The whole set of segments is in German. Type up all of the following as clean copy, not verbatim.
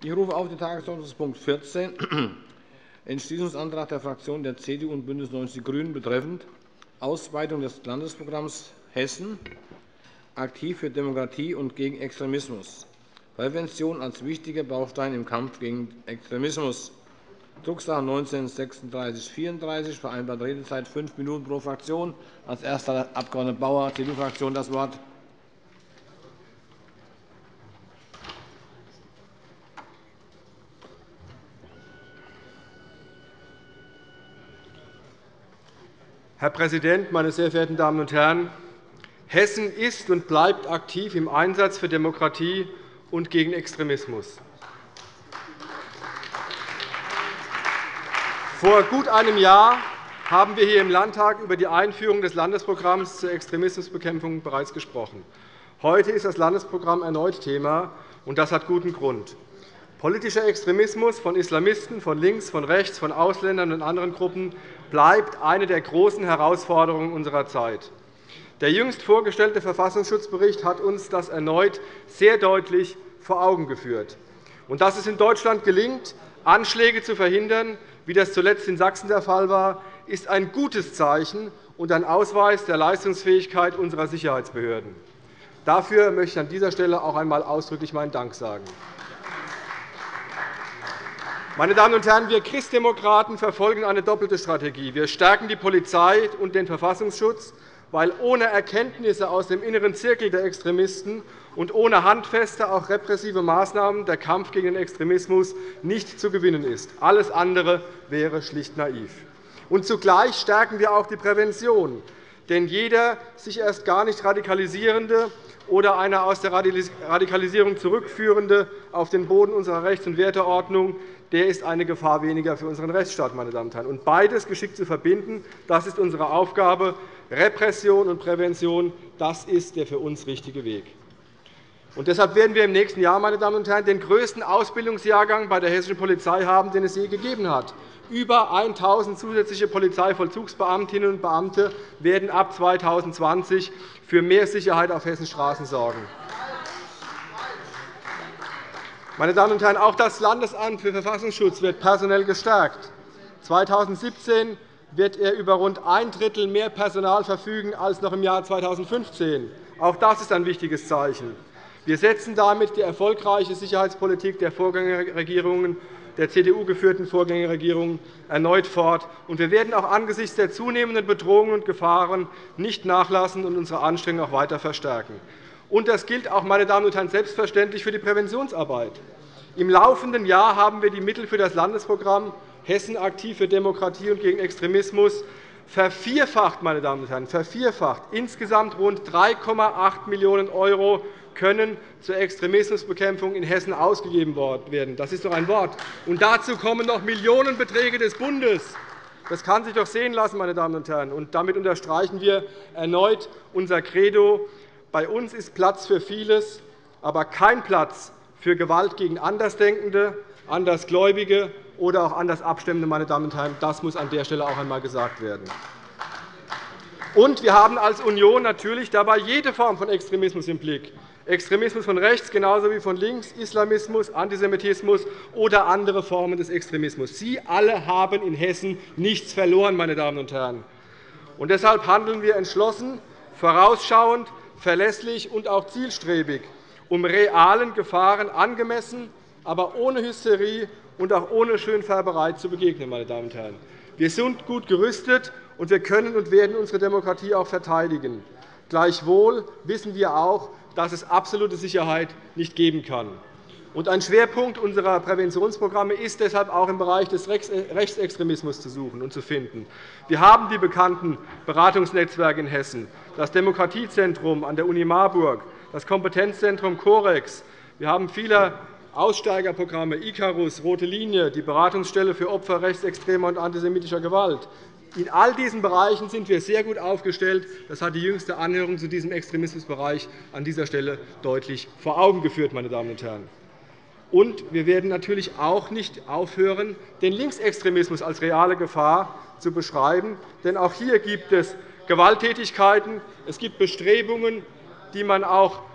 Ich rufe auf den Tagesordnungspunkt 14, Entschließungsantrag der Fraktionen der CDU und BÜNDNIS 90 die GRÜNEN betreffend Ausweitung des Landesprogramms Hessen aktiv für Demokratie und gegen Extremismus. Prävention als wichtiger Baustein im Kampf gegen Extremismus. Drucksache 19-3634, vereinbarte Redezeit 5 Minuten pro Fraktion. Als erster Abg. Bauer, CDU-Fraktion, das Wort. Herr Präsident, meine sehr verehrten Damen und Herren! Hessen ist und bleibt aktiv im Einsatz für Demokratie und gegen Extremismus. Vor gut einem Jahr haben wir hier im Landtag über die Einführung des Landesprogramms zur Extremismusbekämpfung bereits gesprochen. Heute ist das Landesprogramm erneut Thema, und das hat guten Grund. Politischer Extremismus von Islamisten, von links, von rechts, von Ausländern und anderen Gruppen bleibt eine der großen Herausforderungen unserer Zeit. Der jüngst vorgestellte Verfassungsschutzbericht hat uns das erneut sehr deutlich vor Augen geführt. Und dass es in Deutschland gelingt, Anschläge zu verhindern, wie das zuletzt in Sachsen der Fall war, ist ein gutes Zeichen und ein Ausweis der Leistungsfähigkeit unserer Sicherheitsbehörden. Dafür möchte ich an dieser Stelle auch einmal ausdrücklich meinen Dank sagen. Meine Damen und Herren, wir Christdemokraten verfolgen eine doppelte Strategie. Wir stärken die Polizei und den Verfassungsschutz, weil ohne Erkenntnisse aus dem inneren Zirkel der Extremisten und ohne handfeste, auch repressive Maßnahmen der Kampf gegen den Extremismus nicht zu gewinnen ist. Alles andere wäre schlicht naiv. Und zugleich stärken wir auch die Prävention. Denn jeder sich erst gar nicht radikalisierende oder eine aus der Radikalisierung zurückführende auf den Boden unserer Rechts- und Werteordnung, der ist eine Gefahr weniger für unseren Rechtsstaat. Meine Damen und Herren. Und beides geschickt zu verbinden, das ist unsere Aufgabe. Repression und Prävention, das ist der für uns richtige Weg. Und deshalb werden wir im nächsten Jahr, meine Damen und Herren, den größten Ausbildungsjahrgang bei der hessischen Polizei haben, den es je gegeben hat. Über 1.000 zusätzliche Polizeivollzugsbeamtinnen und Beamte werden ab 2020 für mehr Sicherheit auf Hessens Straßen sorgen. Meine Damen und Herren, auch das Landesamt für Verfassungsschutz wird personell gestärkt. 2017 wird er über rund ein Drittel mehr Personal verfügen als noch im Jahr 2015. Auch das ist ein wichtiges Zeichen. Wir setzen damit die erfolgreiche Sicherheitspolitik der Vorgängerregierungen, der CDU-geführten Vorgängerregierungen, erneut fort. Und wir werden auch angesichts der zunehmenden Bedrohungen und Gefahren nicht nachlassen und unsere Anstrengungen auch weiter verstärken. Und das gilt auch, meine Damen und Herren, selbstverständlich für die Präventionsarbeit. Im laufenden Jahr haben wir die Mittel für das Landesprogramm Hessen aktiv für Demokratie und gegen Extremismus vervierfacht. Meine Damen und Herren, vervierfacht. Insgesamt rund 3,8 Millionen € können zur Extremismusbekämpfung in Hessen ausgegeben werden. Das ist doch ein Wort. Und dazu kommen noch Millionenbeträge des Bundes. Das kann sich doch sehen lassen, meine Damen und Herren. Und damit unterstreichen wir erneut unser Credo. Bei uns ist Platz für vieles, aber kein Platz für Gewalt gegen Andersdenkende, Andersgläubige oder auch anders Abstimmende. Meine Damen und Herren, das muss an der Stelle auch einmal gesagt werden. Und wir haben als Union natürlich dabei jede Form von Extremismus im Blick. Extremismus von rechts genauso wie von links, Islamismus, Antisemitismus oder andere Formen des Extremismus. Sie alle haben in Hessen nichts verloren, meine Damen und Herren. Und deshalb handeln wir entschlossen, vorausschauend, verlässlich und auch zielstrebig, um realen Gefahren angemessen, aber ohne Hysterie und auch ohne Schönfärberei zu begegnen. Meine Damen und Herren. Wir sind gut gerüstet, und wir können und werden unsere Demokratie auch verteidigen. Gleichwohl wissen wir auch, dass es absolute Sicherheit nicht geben kann. Ein Schwerpunkt unserer Präventionsprogramme ist deshalb auch im Bereich des Rechtsextremismus zu suchen und zu finden. Wir haben die bekannten Beratungsnetzwerke in Hessen, das Demokratiezentrum an der Uni Marburg, das Kompetenzzentrum COREX. Wir haben viele Aussteigerprogramme, Icarus, Rote Linie, die Beratungsstelle für Opfer rechtsextremer und antisemitischer Gewalt. In all diesen Bereichen sind wir sehr gut aufgestellt. Das hat die jüngste Anhörung zu diesem Extremismusbereich an dieser Stelle deutlich vor Augen geführt. Meine Damen und Herren. Und wir werden natürlich auch nicht aufhören, den Linksextremismus als reale Gefahr zu beschreiben. Denn auch hier gibt es Gewalttätigkeiten, es gibt Bestrebungen, die man auch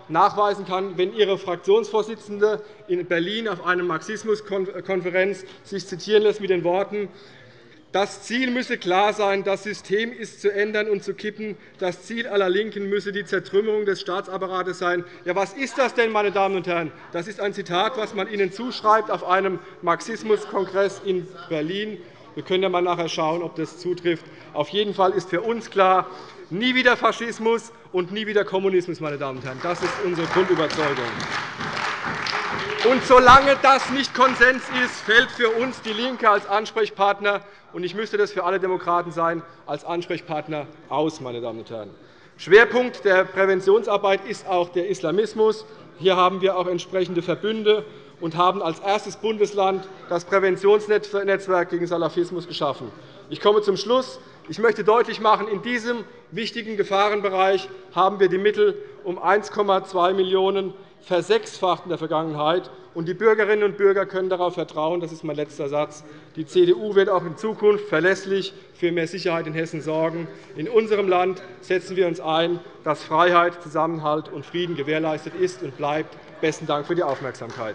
nachweisen kann, wenn Ihre Fraktionsvorsitzende in Berlin auf einer Marxismuskonferenz sich zitieren lässt mit den Worten: Das Ziel müsse klar sein, das System ist zu ändern und zu kippen. Das Ziel aller LINKEN müsse die Zertrümmerung des Staatsapparates sein. Ja, was ist das denn, meine Damen und Herren? Das ist ein Zitat, das man Ihnen zuschreibt auf einem Marxismuskongress in Berlin. Wir können ja mal nachher schauen, ob das zutrifft. Auf jeden Fall ist für uns klar: Nie wieder Faschismus und nie wieder Kommunismus, meine Damen und Herren. Das ist unsere Grundüberzeugung. Und solange das nicht Konsens ist, fällt für uns DIE LINKE als Ansprechpartner, und ich müsste das für alle Demokraten sein, als Ansprechpartner aus. Meine Damen und Herren. Schwerpunkt der Präventionsarbeit ist auch der Islamismus. Hier haben wir auch entsprechende Verbünde und haben als erstes Bundesland das Präventionsnetzwerk gegen Salafismus geschaffen. Ich komme zum Schluss. Ich möchte deutlich machen, in diesem wichtigen Gefahrenbereich haben wir die Mittel um 1,2 Millionen € versechsfacht in der Vergangenheit. Und die Bürgerinnen und Bürger können darauf vertrauen, das ist mein letzter Satz, die CDU wird auch in Zukunft verlässlich für mehr Sicherheit in Hessen sorgen. In unserem Land setzen wir uns ein, dass Freiheit, Zusammenhalt und Frieden gewährleistet ist und bleibt. Besten Dank für die Aufmerksamkeit.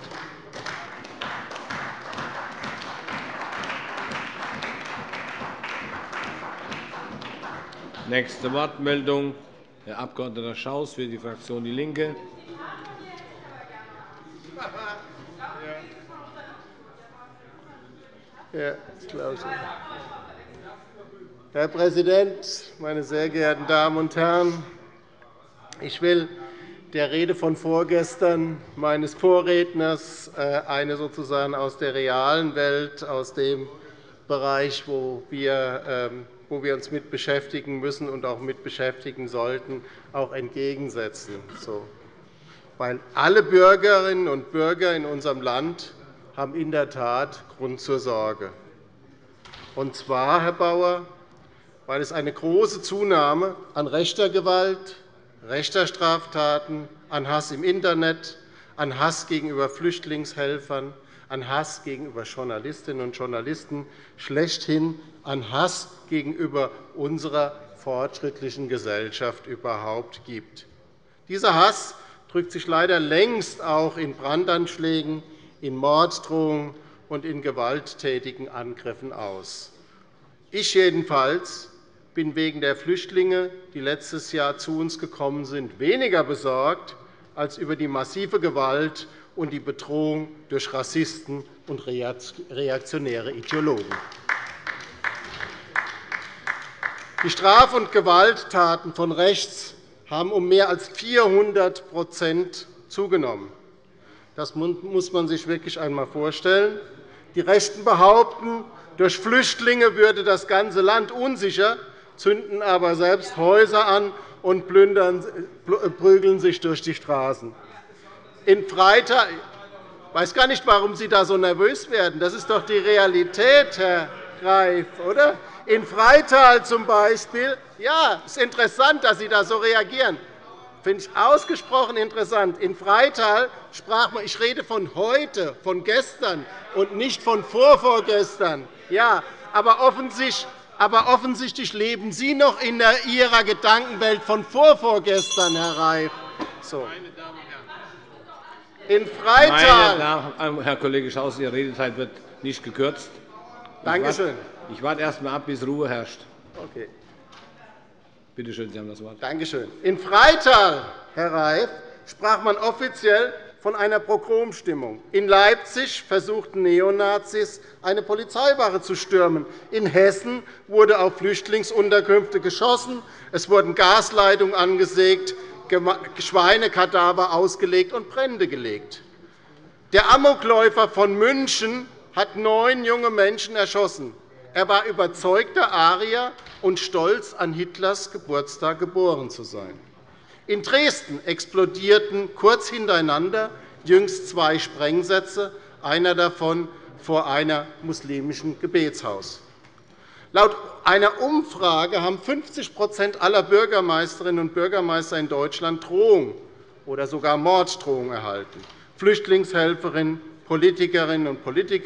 Nächste Wortmeldung, Herr Abg. Schaus für die Fraktion DIE LINKE. Herr Präsident, meine sehr geehrten Damen und Herren! Ich will der Rede von vorgestern meines Vorredners eine sozusagen aus der realen Welt, aus dem Bereich, wo wir uns mit beschäftigen müssen und auch mit beschäftigen sollten, auch entgegensetzen. Weil alle Bürgerinnen und Bürger in unserem Land haben in der Tat Grund zur Sorge. Und zwar, Herr Bauer, weil es eine große Zunahme an rechter Gewalt, rechter Straftaten, an Hass im Internet, an Hass gegenüber Flüchtlingshelfern, an Hass gegenüber Journalistinnen und Journalisten, schlechthin an Hass gegenüber unserer fortschrittlichen Gesellschaft überhaupt gibt. Dieser Hass drückt sich leider längst auch in Brandanschlägen, in Morddrohungen und in gewalttätigen Angriffen aus. Ich jedenfalls bin wegen der Flüchtlinge, die letztes Jahr zu uns gekommen sind, weniger besorgt als über die massive Gewalt und die Bedrohung durch Rassisten und reaktionäre Ideologen. Die Straf- und Gewalttaten von rechts haben um mehr als 400% zugenommen. Das muss man sich wirklich einmal vorstellen. Die Rechten behaupten, durch Flüchtlinge würde das ganze Land unsicher, zünden aber selbst Häuser an und prügeln sich durch die Straßen. In Freital, ich weiß gar nicht, warum Sie da so nervös werden. Das ist doch die Realität, Herr Greif, oder? In Freital zum Beispiel, ja, es ist interessant, dass Sie da so reagieren. Finde ich ausgesprochen interessant. In Freital sprach man, ich rede von heute, von gestern und nicht von vorvorgestern. Ja, aber offensichtlich leben Sie noch in Ihrer Gedankenwelt von vorvorgestern, Herr Reif. So. In Freital. Herr Kollege Schaus, Ihre Redezeit wird nicht gekürzt. Danke schön. Ich warte erst einmal ab, bis Ruhe herrscht. Okay. Bitte schön, Sie haben das Wort. Danke schön. In Freital, Herr Reif, sprach man offiziell von einer Pogromstimmung. In Leipzig versuchten Neonazis, eine Polizeiwache zu stürmen. In Hessen wurde auf Flüchtlingsunterkünfte geschossen. Es wurden Gasleitungen angesägt, Schweinekadaver ausgelegt und Brände gelegt. Der Amokläufer von München hat 9 junge Menschen erschossen. Er war überzeugter Arier und stolz, an Hitlers Geburtstag geboren zu sein. In Dresden explodierten kurz hintereinander jüngst 2 Sprengsätze, einer davon vor einem muslimischen Gebetshaus. Laut einer Umfrage haben 50% aller Bürgermeisterinnen und Bürgermeister in Deutschland Drohungen oder sogar Morddrohungen erhalten. Flüchtlingshelferinnen, Politikerinnen und Politiker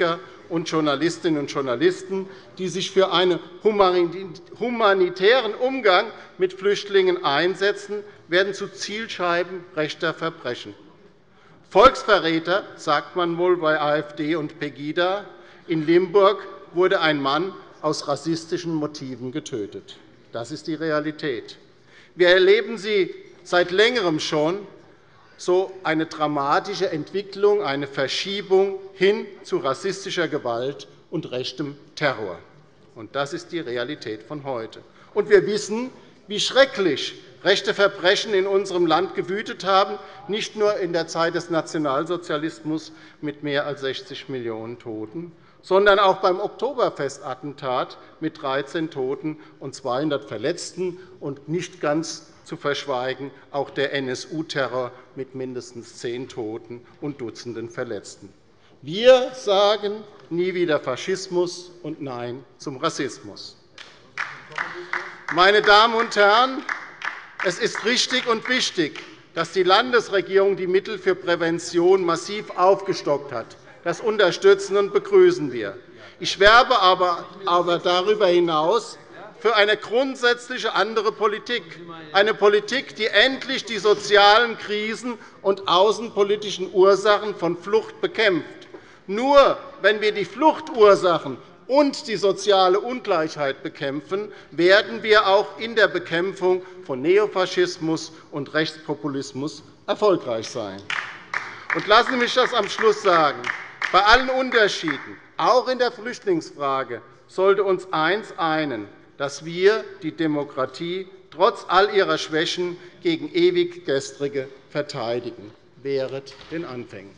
und Journalistinnen und Journalisten, die sich für einen humanitären Umgang mit Flüchtlingen einsetzen, werden zu Zielscheiben rechter Verbrechen. Volksverräter, sagt man wohl bei AfD und Pegida. In Limburg wurde ein Mann aus rassistischen Motiven getötet. Das ist die Realität. Wir erleben sie seit Längerem schon, so eine dramatische Entwicklung, eine Verschiebung hin zu rassistischer Gewalt und rechtem Terror. Das ist die Realität von heute. Und wir wissen, wie schrecklich rechte Verbrechen in unserem Land gewütet haben, nicht nur in der Zeit des Nationalsozialismus mit mehr als 60 Millionen Toten, sondern auch beim Oktoberfestattentat mit 13 Toten und 200 Verletzten und nicht ganz zu verschweigen auch der NSU-Terror mit mindestens 10 Toten und Dutzenden Verletzten. Wir sagen nie wieder Faschismus und Nein zum Rassismus. Meine Damen und Herren, es ist richtig und wichtig, dass die Landesregierung die Mittel für Prävention massiv aufgestockt hat. Das unterstützen und begrüßen wir. Ich werbe aber darüber hinaus für eine grundsätzliche andere Politik, eine Politik, die endlich die sozialen Krisen und außenpolitischen Ursachen von Flucht bekämpft. Nur wenn wir die Fluchtursachen und die soziale Ungleichheit bekämpfen, werden wir auch in der Bekämpfung von Neofaschismus und Rechtspopulismus erfolgreich sein. Und lassen Sie mich das am Schluss sagen. Bei allen Unterschieden, auch in der Flüchtlingsfrage, sollte uns eines einen, dass wir die Demokratie trotz all ihrer Schwächen gegen ewig Gestrige verteidigen. Wehret den Anfängen.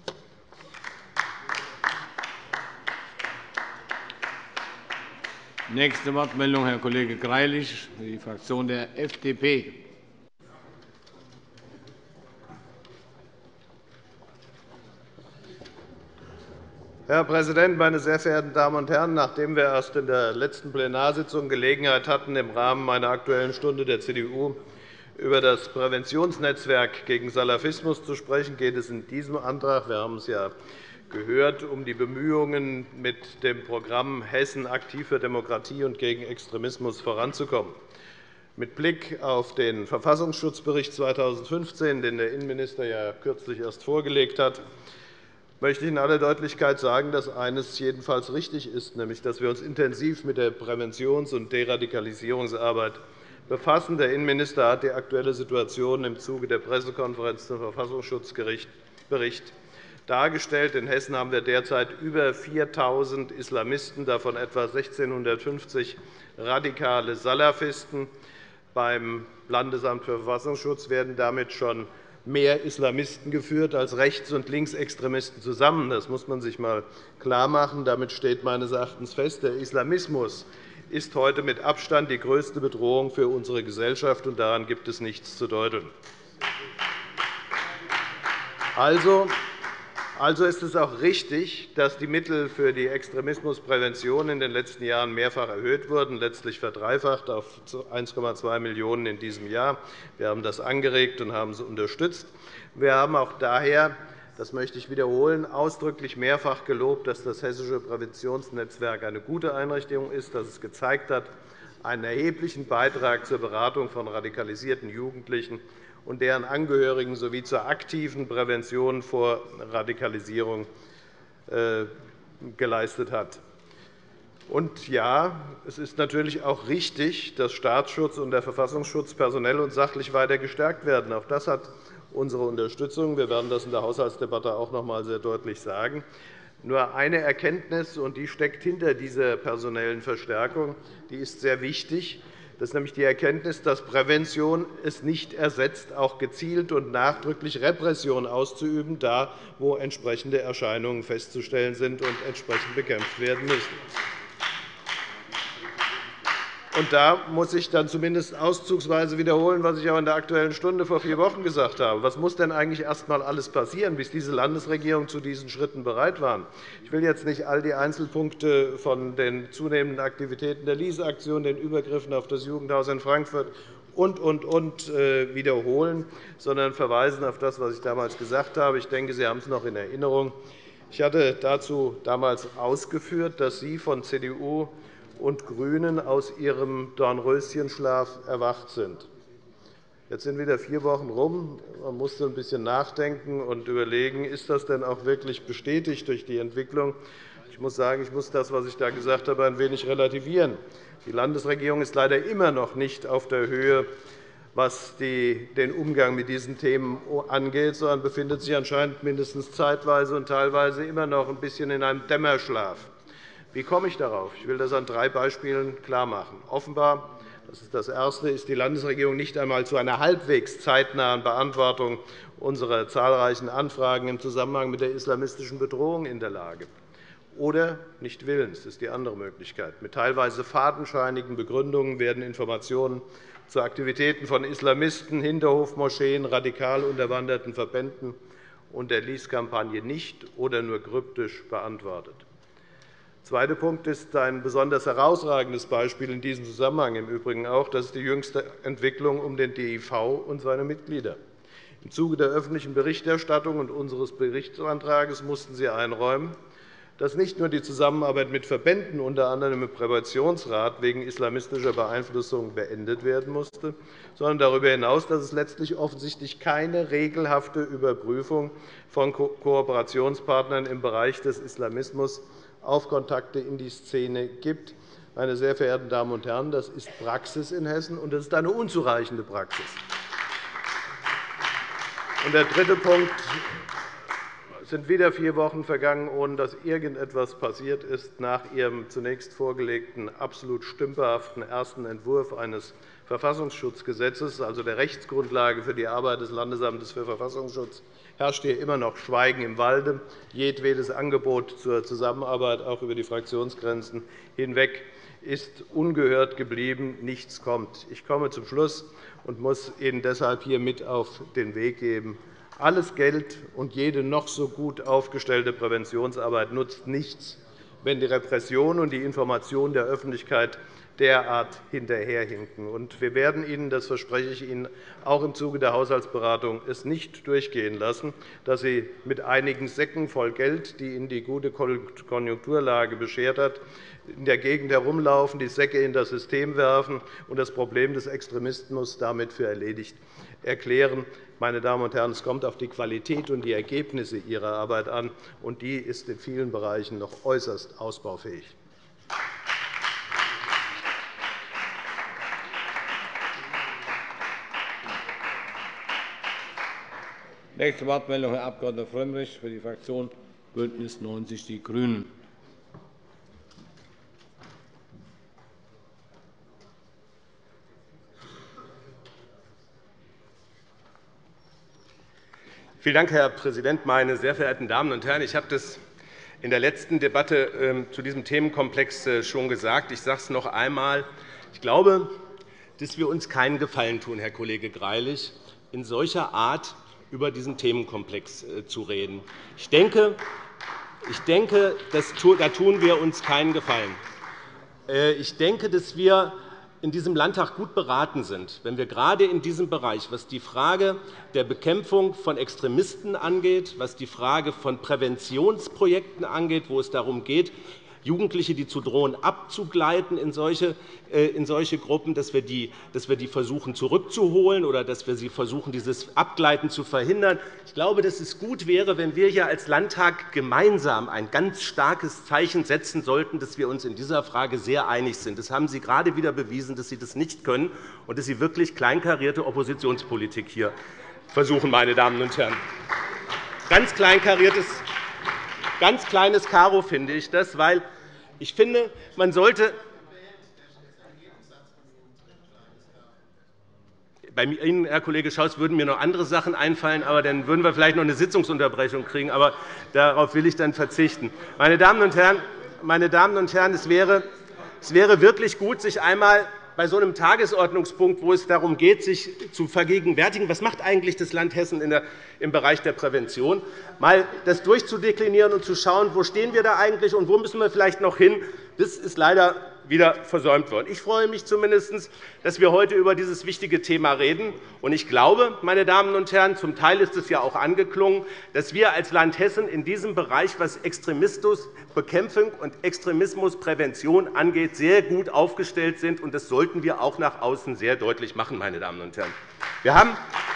Nächste Wortmeldung, Herr Kollege Greilich, für die Fraktion der FDP. Herr Präsident, meine sehr verehrten Damen und Herren! Nachdem wir erst in der letzten Plenarsitzung Gelegenheit hatten, im Rahmen meiner Aktuellen Stunde der CDU über das Präventionsnetzwerk gegen Salafismus zu sprechen, geht es in diesem Antrag, wir haben es ja gehört, um die Bemühungen, mit dem Programm Hessen aktiv für Demokratie und gegen Extremismus voranzukommen. Mit Blick auf den Verfassungsschutzbericht 2015, den der Innenminister ja kürzlich erst vorgelegt hat, möchte ich in aller Deutlichkeit sagen, dass eines jedenfalls richtig ist, nämlich dass wir uns intensiv mit der Präventions- und Deradikalisierungsarbeit befassen. Der Innenminister hat die aktuelle Situation im Zuge der Pressekonferenz zum Verfassungsschutzbericht dargestellt. In Hessen haben wir derzeit über 4.000 Islamisten, davon etwa 1.650 radikale Salafisten. Beim Landesamt für Verfassungsschutz werden damit schon mehr Islamisten geführt als Rechts- und Linksextremisten zusammen. Das muss man sich einmal klarmachen. Damit steht meines Erachtens fest, der Islamismus ist heute mit Abstand die größte Bedrohung für unsere Gesellschaft, und daran gibt es nichts zu deuteln. Also ist es auch richtig, dass die Mittel für die Extremismusprävention in den letzten Jahren mehrfach erhöht wurden, letztlich verdreifacht auf 1,2 Millionen € in diesem Jahr. Wir haben das angeregt und haben es unterstützt. Wir haben auch daher, das möchte ich wiederholen, ausdrücklich mehrfach gelobt, dass das Hessische Präventionsnetzwerk eine gute Einrichtung ist, dass es gezeigt hat, einen erheblichen Beitrag zur Beratung von radikalisierten Jugendlichen und deren Angehörigen sowie zur aktiven Prävention vor Radikalisierung geleistet hat. Und ja, es ist natürlich auch richtig, dass Staatsschutz und der Verfassungsschutz personell und sachlich weiter gestärkt werden. Auch das hat unsere Unterstützung. Wir werden das in der Haushaltsdebatte auch noch einmal sehr deutlich sagen. Nur eine Erkenntnis, und die steckt hinter dieser personellen Verstärkung, die ist sehr wichtig. Das ist nämlich die Erkenntnis, dass Prävention es nicht ersetzt, auch gezielt und nachdrücklich Repression auszuüben, da wo entsprechende Erscheinungen festzustellen sind und entsprechend bekämpft werden müssen. Und da muss ich dann zumindest auszugsweise wiederholen, was ich auch in der Aktuellen Stunde vor 4 Wochen gesagt habe. Was muss denn eigentlich erst einmal alles passieren, bis diese Landesregierung zu diesen Schritten bereit war? Ich will jetzt nicht all die Einzelpunkte von den zunehmenden Aktivitäten der Liese-Aktion, den Übergriffen auf das Jugendhaus in Frankfurt und wiederholen, sondern verweisen auf das, was ich damals gesagt habe. Ich denke, Sie haben es noch in Erinnerung. Ich hatte dazu damals ausgeführt, dass Sie von CDU und GRÜNEN aus ihrem Dornröschenschlaf erwacht sind. Jetzt sind wieder 4 Wochen rum. Man musste ein bisschen nachdenken und überlegen, ist das denn auch wirklich bestätigt durch die Entwicklung? Ich muss sagen, ich muss das, was ich da gesagt habe, ein wenig relativieren. Die Landesregierung ist leider immer noch nicht auf der Höhe, was den Umgang mit diesen Themen angeht, sondern befindet sich anscheinend mindestens zeitweise und teilweise immer noch ein bisschen in einem Dämmerschlaf. Wie komme ich darauf? Ich will das an 3 Beispielen klarmachen. Offenbar, das ist das Erste, ist die Landesregierung nicht einmal zu einer halbwegs zeitnahen Beantwortung unserer zahlreichen Anfragen im Zusammenhang mit der islamistischen Bedrohung in der Lage. Oder nicht willens, ist die andere Möglichkeit. Mit teilweise fadenscheinigen Begründungen werden Informationen zu Aktivitäten von Islamisten, Hinterhofmoscheen, radikal unterwanderten Verbänden und der Lease-Kampagne nicht oder nur kryptisch beantwortet. Der zweite Punkt ist ein besonders herausragendes Beispiel in diesem Zusammenhang im Übrigen auch. Das ist die jüngste Entwicklung um den DIV und seine Mitglieder. Im Zuge der öffentlichen Berichterstattung und unseres Berichtsantrags mussten Sie einräumen, dass nicht nur die Zusammenarbeit mit Verbänden, unter anderem im Präventionsrat, wegen islamistischer Beeinflussung beendet werden musste, sondern darüber hinaus, dass es letztlich offensichtlich keine regelhafte Überprüfung von Kooperationspartnern im Bereich des Islamismus auf Kontakte in die Szene gibt. Meine sehr verehrten Damen und Herren, das ist Praxis in Hessen, und das ist eine unzureichende Praxis. Und der dritte Punkt. Es sind wieder 4 Wochen vergangen, ohne dass irgendetwas passiert ist nach Ihrem zunächst vorgelegten, absolut stümperhaften ersten Entwurf eines Verfassungsschutzgesetzes, also der Rechtsgrundlage für die Arbeit des Landesamtes für Verfassungsschutz, herrscht hier immer noch Schweigen im Walde. Jedwedes Angebot zur Zusammenarbeit, auch über die Fraktionsgrenzen hinweg, ist ungehört geblieben. Nichts kommt. Ich komme zum Schluss und muss Ihnen deshalb hier mit auf den Weg geben. Alles Geld und jede noch so gut aufgestellte Präventionsarbeit nutzt nichts, wenn die Repression und die Information der Öffentlichkeit derart hinterherhinken. Wir werden Ihnen, das verspreche ich Ihnen, auch im Zuge der Haushaltsberatung es nicht durchgehen lassen, dass Sie mit einigen Säcken voll Geld, die Ihnen die gute Konjunkturlage beschert hat, in der Gegend herumlaufen, die Säcke in das System werfen und das Problem des Extremismus damit für erledigt erklären. Meine Damen und Herren, es kommt auf die Qualität und die Ergebnisse Ihrer Arbeit an, und die ist in vielen Bereichen noch äußerst ausbaufähig. Nächste Wortmeldung, Herr Abg. Frömmrich für die Fraktion BÜNDNIS 90 die GRÜNEN. Vielen Dank, Herr Präsident, meine sehr verehrten Damen und Herren! Ich habe das in der letzten Debatte zu diesem Themenkomplex schon gesagt. Ich sage es noch einmal. Ich glaube, dass wir uns keinen Gefallen tun, Herr Kollege Greilich, in solcher Art über diesen Themenkomplex zu reden. Ich denke, da tun wir uns keinen Gefallen. Ich denke, dass wir in diesem Landtag gut beraten sind, wenn wir gerade in diesem Bereich, was die Frage der Bekämpfung von Extremisten angeht, was die Frage von Präventionsprojekten angeht, wo es darum geht, Jugendliche, die zu drohen, abzugleiten in solche Gruppen, dass wir die versuchen zurückzuholen oder dass wir sie versuchen, dieses Abgleiten zu verhindern. Ich glaube, dass es gut wäre, wenn wir hier als Landtag gemeinsam ein ganz starkes Zeichen setzen sollten, dass wir uns in dieser Frage sehr einig sind. Das haben Sie gerade wieder bewiesen, dass Sie das nicht können und dass Sie wirklich kleinkarierte Oppositionspolitik hier versuchen, meine Damen und Herren. Ganz kleinkariertes Ganz kleines Karo finde ich das, weil ich finde, man sollte bei Ihnen, Herr Kollege Schaus, würden mir noch andere Sachen einfallen, aber dann würden wir vielleicht noch eine Sitzungsunterbrechung kriegen. Aber darauf will ich dann verzichten. Meine Damen und Herren, es wäre wirklich gut, sich einmal bei so einem Tagesordnungspunkt, wo es darum geht, sich zu vergegenwärtigen, was macht eigentlich das Land Hessen im Bereich der Prävention, mal das durchzudeklinieren und zu schauen, wo stehen wir da eigentlich und wo müssen wir vielleicht noch hin. Das ist leider wieder versäumt worden. Ich freue mich zumindest, dass wir heute über dieses wichtige Thema reden. Und ich glaube, meine Damen und Herren, zum Teil ist es ja auch angeklungen, dass wir als Land Hessen in diesem Bereich, was Extremismusbekämpfung und Extremismusprävention angeht, sehr gut aufgestellt sind. Und das sollten wir auch nach außen sehr deutlich machen, meine Damen und Herren. Wir haben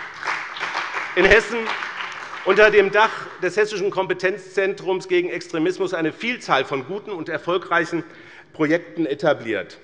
in Hessen unter dem Dach des Hessischen Kompetenzzentrums gegen Extremismus eine Vielzahl von guten und erfolgreichen Projekten etabliert.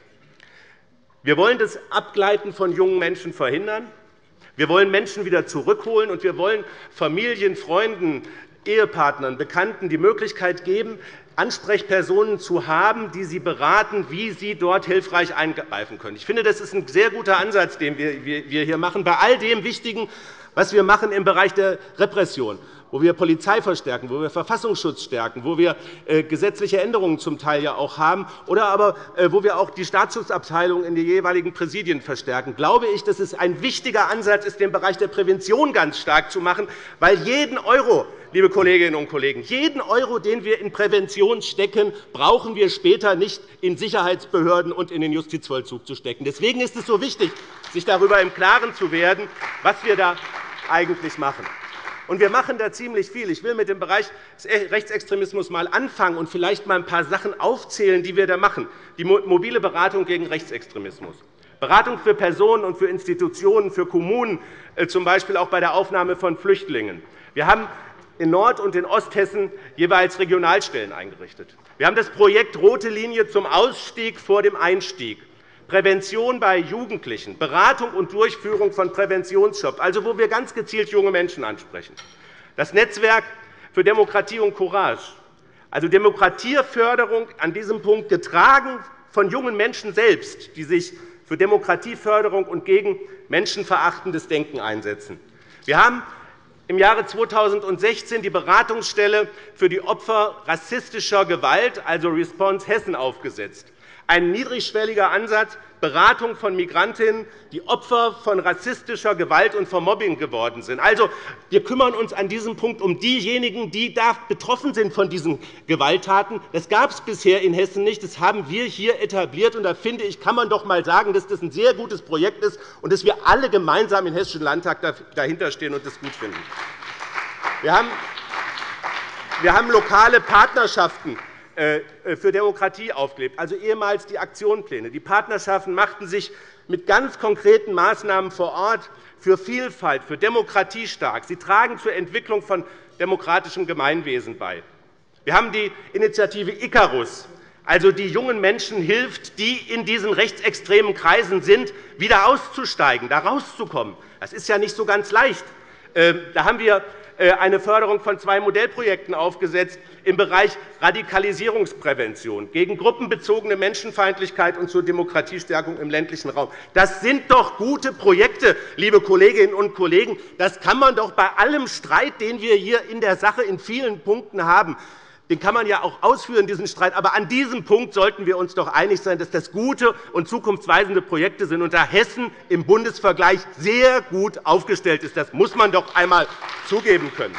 Wir wollen das Abgleiten von jungen Menschen verhindern. Wir wollen Menschen wieder zurückholen, und wir wollen Familien, Freunden, Ehepartnern, Bekannten die Möglichkeit geben, Ansprechpersonen zu haben, die sie beraten, wie sie dort hilfreich eingreifen können. Ich finde, das ist ein sehr guter Ansatz, den wir hier machen, bei all dem Wichtigen, was wir machen im Bereich der Repression, wo wir Polizei verstärken, wo wir Verfassungsschutz stärken, wo wir gesetzliche Änderungen zum Teil ja auch haben, oder aber wo wir auch die Staatsschutzabteilung in den jeweiligen Präsidien verstärken, glaube ich, dass es ein wichtiger Ansatz ist, den Bereich der Prävention ganz stark zu machen, weil jeden Euro, liebe Kolleginnen und Kollegen, jeden Euro, den wir in Prävention stecken, brauchen wir später nicht in Sicherheitsbehörden und in den Justizvollzug zu stecken. Deswegen ist es so wichtig, sich darüber im Klaren zu werden, was wir da eigentlich machen. Und wir machen da ziemlich viel. Ich will mit dem Bereich des Rechtsextremismus einmal anfangen und vielleicht einmal ein paar Sachen aufzählen, die wir da machen. Die mobile Beratung gegen Rechtsextremismus, Beratung für Personen und für Institutionen, für Kommunen, z. B. auch bei der Aufnahme von Flüchtlingen. Wir haben in Nord- und in Osthessen jeweils Regionalstellen eingerichtet. Wir haben das Projekt Rote Linie zum Ausstieg vor dem Einstieg, Prävention bei Jugendlichen, Beratung und Durchführung von Präventionsjobs, also wo wir ganz gezielt junge Menschen ansprechen. Das Netzwerk für Demokratie und Courage, also Demokratieförderung an diesem Punkt, getragen von jungen Menschen selbst, die sich für Demokratieförderung und gegen menschenverachtendes Denken einsetzen. Wir haben im Jahre 2016 die Beratungsstelle für die Opfer rassistischer Gewalt, also Response Hessen, aufgesetzt. Ein niedrigschwelliger Ansatz, Beratung von Migrantinnen, die Opfer von rassistischer Gewalt und von Mobbing geworden sind. Also, wir kümmern uns an diesem Punkt um diejenigen, die da betroffen sind von diesen Gewalttaten. Das gab es bisher in Hessen nicht. Das haben wir hier etabliert. Und da finde ich, kann man doch einmal sagen, dass das ein sehr gutes Projekt ist und dass wir alle gemeinsam im Hessischen Landtag dahinterstehen und das gut finden. Wir haben lokale Partnerschaften für Demokratie aufgelebt, also ehemals die Aktionspläne. Die Partnerschaften machten sich mit ganz konkreten Maßnahmen vor Ort für Vielfalt, für Demokratie stark. Sie tragen zur Entwicklung von demokratischem Gemeinwesen bei. Wir haben die Initiative Icarus, also die jungen Menschen hilft, die in diesen rechtsextremen Kreisen sind, wieder auszusteigen, da rauszukommen. Das ist ja nicht so ganz leicht. Da haben wir eine Förderung von 2 Modellprojekten aufgesetzt im Bereich Radikalisierungsprävention, gegen gruppenbezogene Menschenfeindlichkeit und zur Demokratiestärkung im ländlichen Raum. Das sind doch gute Projekte, liebe Kolleginnen und Kollegen. Das kann man doch bei allem Streit, den wir hier in der Sache in vielen Punkten haben, den kann man ja auch ausführen, diesen Streit. Aber an diesem Punkt sollten wir uns doch einig sein, dass das gute und zukunftsweisende Projekte sind und da Hessen im Bundesvergleich sehr gut aufgestellt ist. Das muss man doch einmal zugeben können.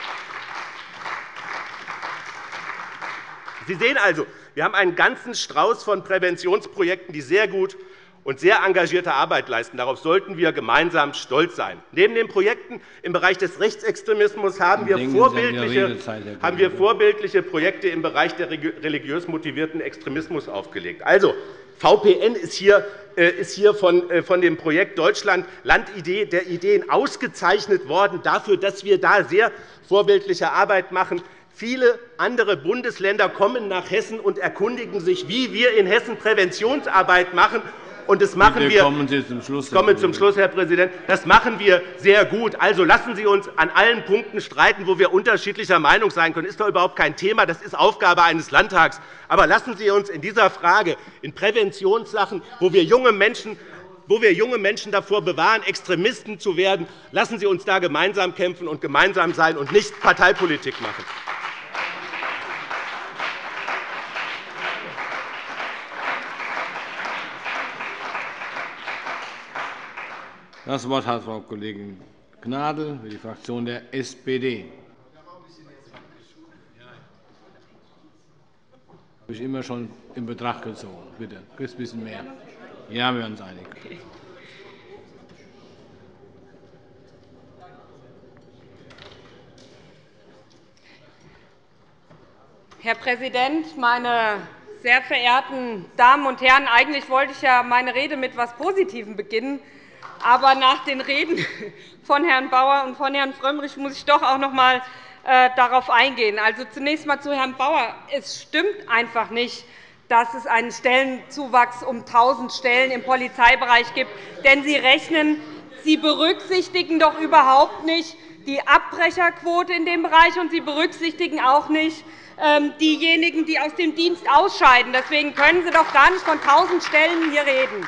Sie sehen also, wir haben einen ganzen Strauß von Präventionsprojekten, die sehr gut und sehr engagierte Arbeit leisten. Darauf sollten wir gemeinsam stolz sein. Neben den Projekten im Bereich des Rechtsextremismus haben wir vorbildliche Projekte im Bereich der religiös motivierten Extremismus aufgelegt. Also, VPN ist hier von dem Projekt Deutschland Land der Ideen ausgezeichnet worden, dafür, dass wir da sehr vorbildliche Arbeit machen. Viele andere Bundesländer kommen nach Hessen und erkundigen sich, wie wir in Hessen Präventionsarbeit machen. Und das machen wir. Kommen Sie zum Schluss, ich komme zum Schluss, Herr Präsident. Das machen wir sehr gut. Also lassen Sie uns an allen Punkten streiten, wo wir unterschiedlicher Meinung sein können. Das ist doch überhaupt kein Thema. Das ist Aufgabe eines Landtags. Aber lassen Sie uns in dieser Frage, in Präventionssachen, wo wir junge Menschen davor bewahren, Extremisten zu werden, lassen Sie uns da gemeinsam kämpfen und gemeinsam sein und nicht Parteipolitik machen. Das Wort hat Frau Kollegin Gnadl für die Fraktion der SPD. habe ich immer schon in Betracht gezogen. Bitte, kriegst ein bisschen mehr. Ja, wir werden uns einig. Okay. Herr Präsident, meine sehr verehrten Damen und Herren! Eigentlich wollte ich ja meine Rede mit etwas Positivem beginnen. Aber nach den Reden von Herrn Bauer und von Herrn Frömmrich muss ich doch auch noch einmal darauf eingehen. Also zunächst einmal zu Herrn Bauer. Es stimmt einfach nicht, dass es einen Stellenzuwachs um 1.000 Stellen im Polizeibereich gibt. Denn Sie berücksichtigen doch überhaupt nicht die Abbrecherquote in dem Bereich, und Sie berücksichtigen auch nicht diejenigen, die aus dem Dienst ausscheiden. Deswegen können Sie doch gar nicht von 1.000 Stellen hier reden.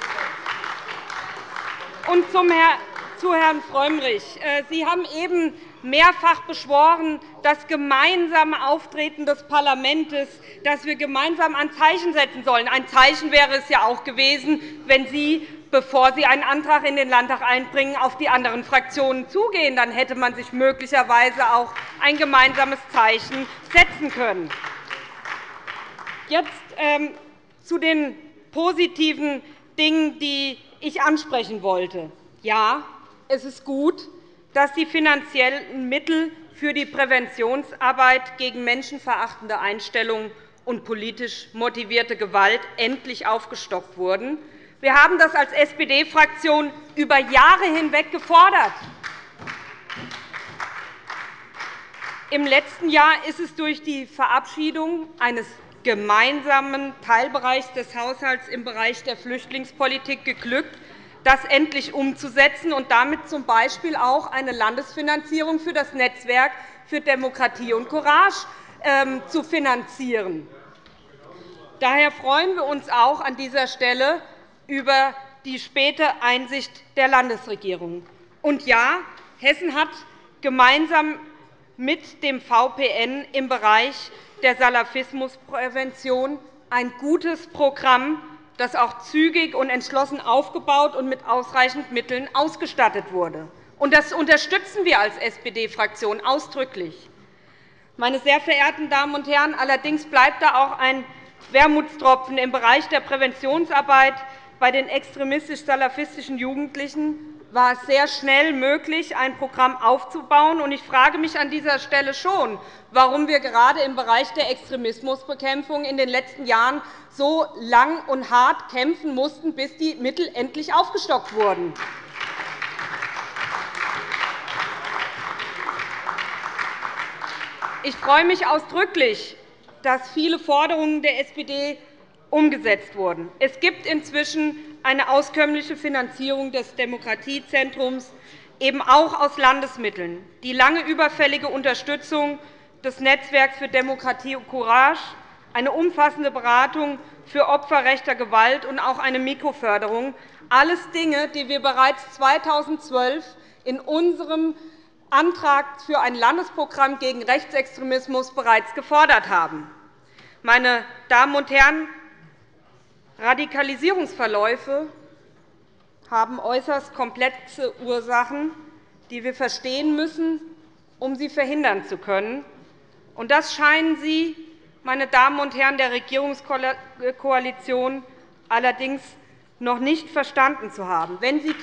Und zu Herrn Frömmrich. Sie haben eben mehrfach beschworen, das gemeinsame Auftreten des Parlaments, dass wir gemeinsam ein Zeichen setzen sollen. Ein Zeichen wäre es ja auch gewesen, wenn Sie, bevor Sie einen Antrag in den Landtag einbringen, auf die anderen Fraktionen zugehen. Dann hätte man sich möglicherweise auch ein gemeinsames Zeichen setzen können. Jetzt zu den positiven Dingen, die ich ansprechen wollte. Ja, es ist gut, dass die finanziellen Mittel für die Präventionsarbeit gegen menschenverachtende Einstellungen und politisch motivierte Gewalt endlich aufgestockt wurden. Wir haben das als SPD-Fraktion über Jahre hinweg gefordert. Im letzten Jahr ist es durch die Verabschiedung eines gemeinsamen Teilbereichs des Haushalts im Bereich der Flüchtlingspolitik geglückt, das endlich umzusetzen und damit z.B. auch eine Landesfinanzierung für das Netzwerk für Demokratie und Courage zu finanzieren. Daher freuen wir uns auch an dieser Stelle über die späte Einsicht der Landesregierung. Und ja, Hessen hat gemeinsam mit dem VPN im Bereich der Salafismusprävention ein gutes Programm, das auch zügig und entschlossen aufgebaut und mit ausreichend Mitteln ausgestattet wurde. Das unterstützen wir als SPD-Fraktion ausdrücklich. Meine sehr verehrten Damen und Herren, allerdings bleibt da auch ein Wermutstropfen. Im Bereich der Präventionsarbeit bei den extremistisch-salafistischen Jugendlichen war es sehr schnell möglich, ein Programm aufzubauen. Ich frage mich an dieser Stelle schon, warum wir gerade im Bereich der Extremismusbekämpfung in den letzten Jahren so lang und hart kämpfen mussten, bis die Mittel endlich aufgestockt wurden. Ich freue mich ausdrücklich, dass viele Forderungen der SPD umgesetzt wurden. Es gibt inzwischen eine auskömmliche Finanzierung des Demokratiezentrums, eben auch aus Landesmitteln. Die lange überfällige Unterstützung des Netzwerks für Demokratie und Courage, eine umfassende Beratung für Opfer rechter Gewalt und auch eine Mikroförderung. Alles Dinge, die wir bereits 2012 in unserem Antrag für ein Landesprogramm gegen Rechtsextremismus bereits gefordert haben. Meine Damen und Herren, Radikalisierungsverläufe haben äußerst komplexe Ursachen, die wir verstehen müssen, um sie verhindern zu können. Das scheinen Sie, meine Damen und Herren der Regierungskoalition, allerdings noch nicht verstanden zu haben. Wenn Sie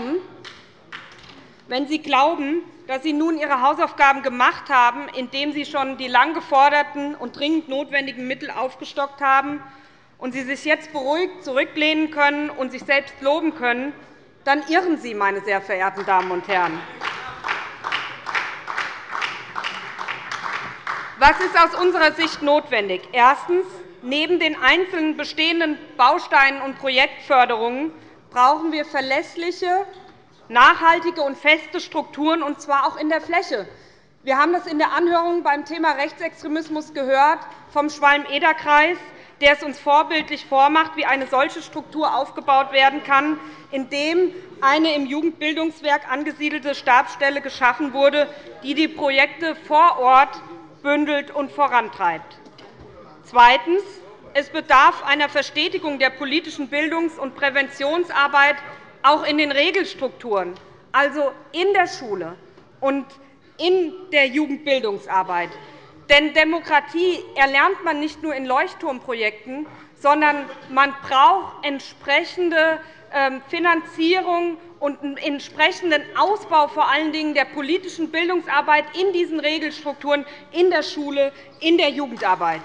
glauben, dass Sie nun Ihre Hausaufgaben gemacht haben, indem Sie schon die lang geforderten und dringend notwendigen Mittel aufgestockt haben, und Sie sich jetzt beruhigt zurücklehnen können und sich selbst loben können, dann irren Sie, meine sehr verehrten Damen und Herren. Was ist aus unserer Sicht notwendig? Erstens. Neben den einzelnen bestehenden Bausteinen und Projektförderungen brauchen wir verlässliche, nachhaltige und feste Strukturen, und zwar auch in der Fläche. Wir haben das in der Anhörung beim Thema Rechtsextremismus gehört vom Schwalm-Eder-Kreis, der es uns vorbildlich vormacht, wie eine solche Struktur aufgebaut werden kann, indem eine im Jugendbildungswerk angesiedelte Stabsstelle geschaffen wurde, die die Projekte vor Ort bündelt und vorantreibt. Zweitens. Es bedarf einer Verstetigung der politischen Bildungs- und Präventionsarbeit auch in den Regelstrukturen, also in der Schule und in der Jugendbildungsarbeit. Denn Demokratie erlernt man nicht nur in Leuchtturmprojekten, sondern man braucht entsprechende Finanzierung und einen entsprechenden Ausbau vor allen Dingen der politischen Bildungsarbeit in diesen Regelstrukturen in der Schule, in der Jugendarbeit.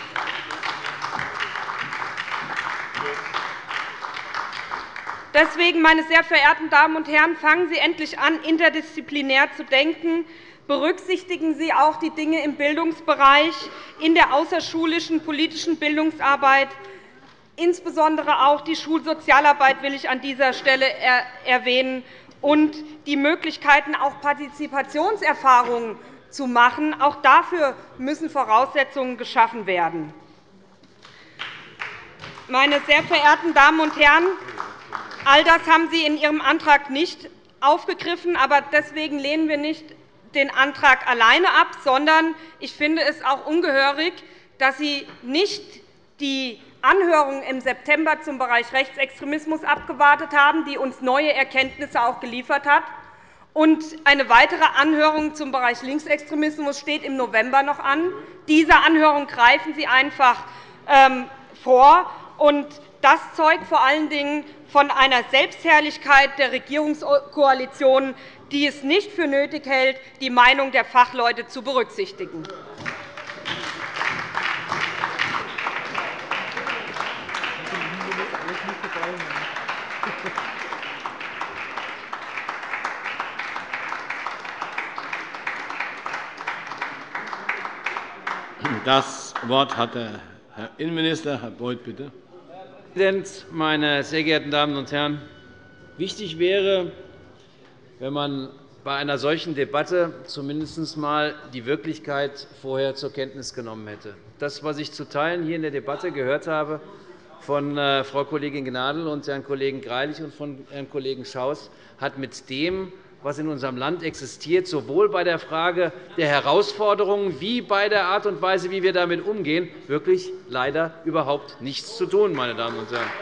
Deswegen, meine sehr verehrten Damen und Herren, fangen Sie endlich an, interdisziplinär zu denken. Berücksichtigen Sie auch die Dinge im Bildungsbereich, in der außerschulischen politischen Bildungsarbeit. Insbesondere auch die Schulsozialarbeit will ich an dieser Stelle erwähnen und die Möglichkeiten, auch Partizipationserfahrungen zu machen. Auch dafür müssen Voraussetzungen geschaffen werden. Meine sehr verehrten Damen und Herren, all das haben Sie in Ihrem Antrag nicht aufgegriffen. Aber deswegen lehnen wir nicht den Antrag alleine ab, sondern ich finde es auch ungehörig, dass Sie nicht die Anhörung im September zum Bereich Rechtsextremismus abgewartet haben, die uns neue Erkenntnisse auch geliefert hat. Und eine weitere Anhörung zum Bereich Linksextremismus steht im November noch an. Diese Anhörung greifen Sie einfach vor. Und das zeugt vor allen Dingen von einer Selbstherrlichkeit der Regierungskoalition, die es nicht für nötig hält, die Meinung der Fachleute zu berücksichtigen. Das Wort hat der Herr Innenminister. Herr Beuth, bitte. Herr Präsident, meine sehr geehrten Damen und Herren! Wichtig wäre, wenn man bei einer solchen Debatte zumindest einmal die Wirklichkeit vorher zur Kenntnis genommen hätte. Das, was ich zu Teilen hier in der Debatte gehört habe von Frau Kollegin Gnadl und Herrn Kollegen Greilich und von Herrn Kollegen Schaus, hat mit dem, was in unserem Land existiert, sowohl bei der Frage der Herausforderungen wie bei der Art und Weise, wie wir damit umgehen, wirklich leider überhaupt nichts zu tun, meine Damen und Herren.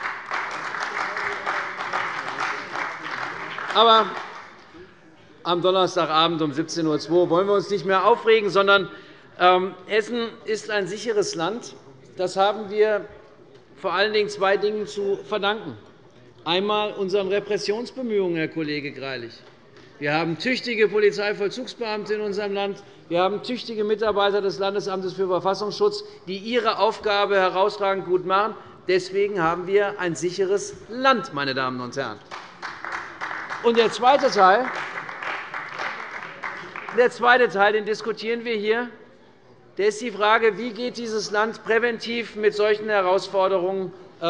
Aber am Donnerstagabend um 17:02 Uhr wollen wir uns nicht mehr aufregen, sondern Hessen ist ein sicheres Land. Das haben wir vor allen Dingen zwei Dingen zu verdanken. Einmal unseren Repressionsbemühungen, Herr Kollege Greilich. Wir haben tüchtige Polizeivollzugsbeamte in unserem Land. Wir haben tüchtige Mitarbeiter des Landesamtes für Verfassungsschutz, die ihre Aufgabe herausragend gut machen. Deswegen haben wir ein sicheres Land, meine Damen und Herren. Und der zweite Teil, den diskutieren wir hier. Das ist die Frage, wie geht dieses Land präventiv mit solchen Herausforderungen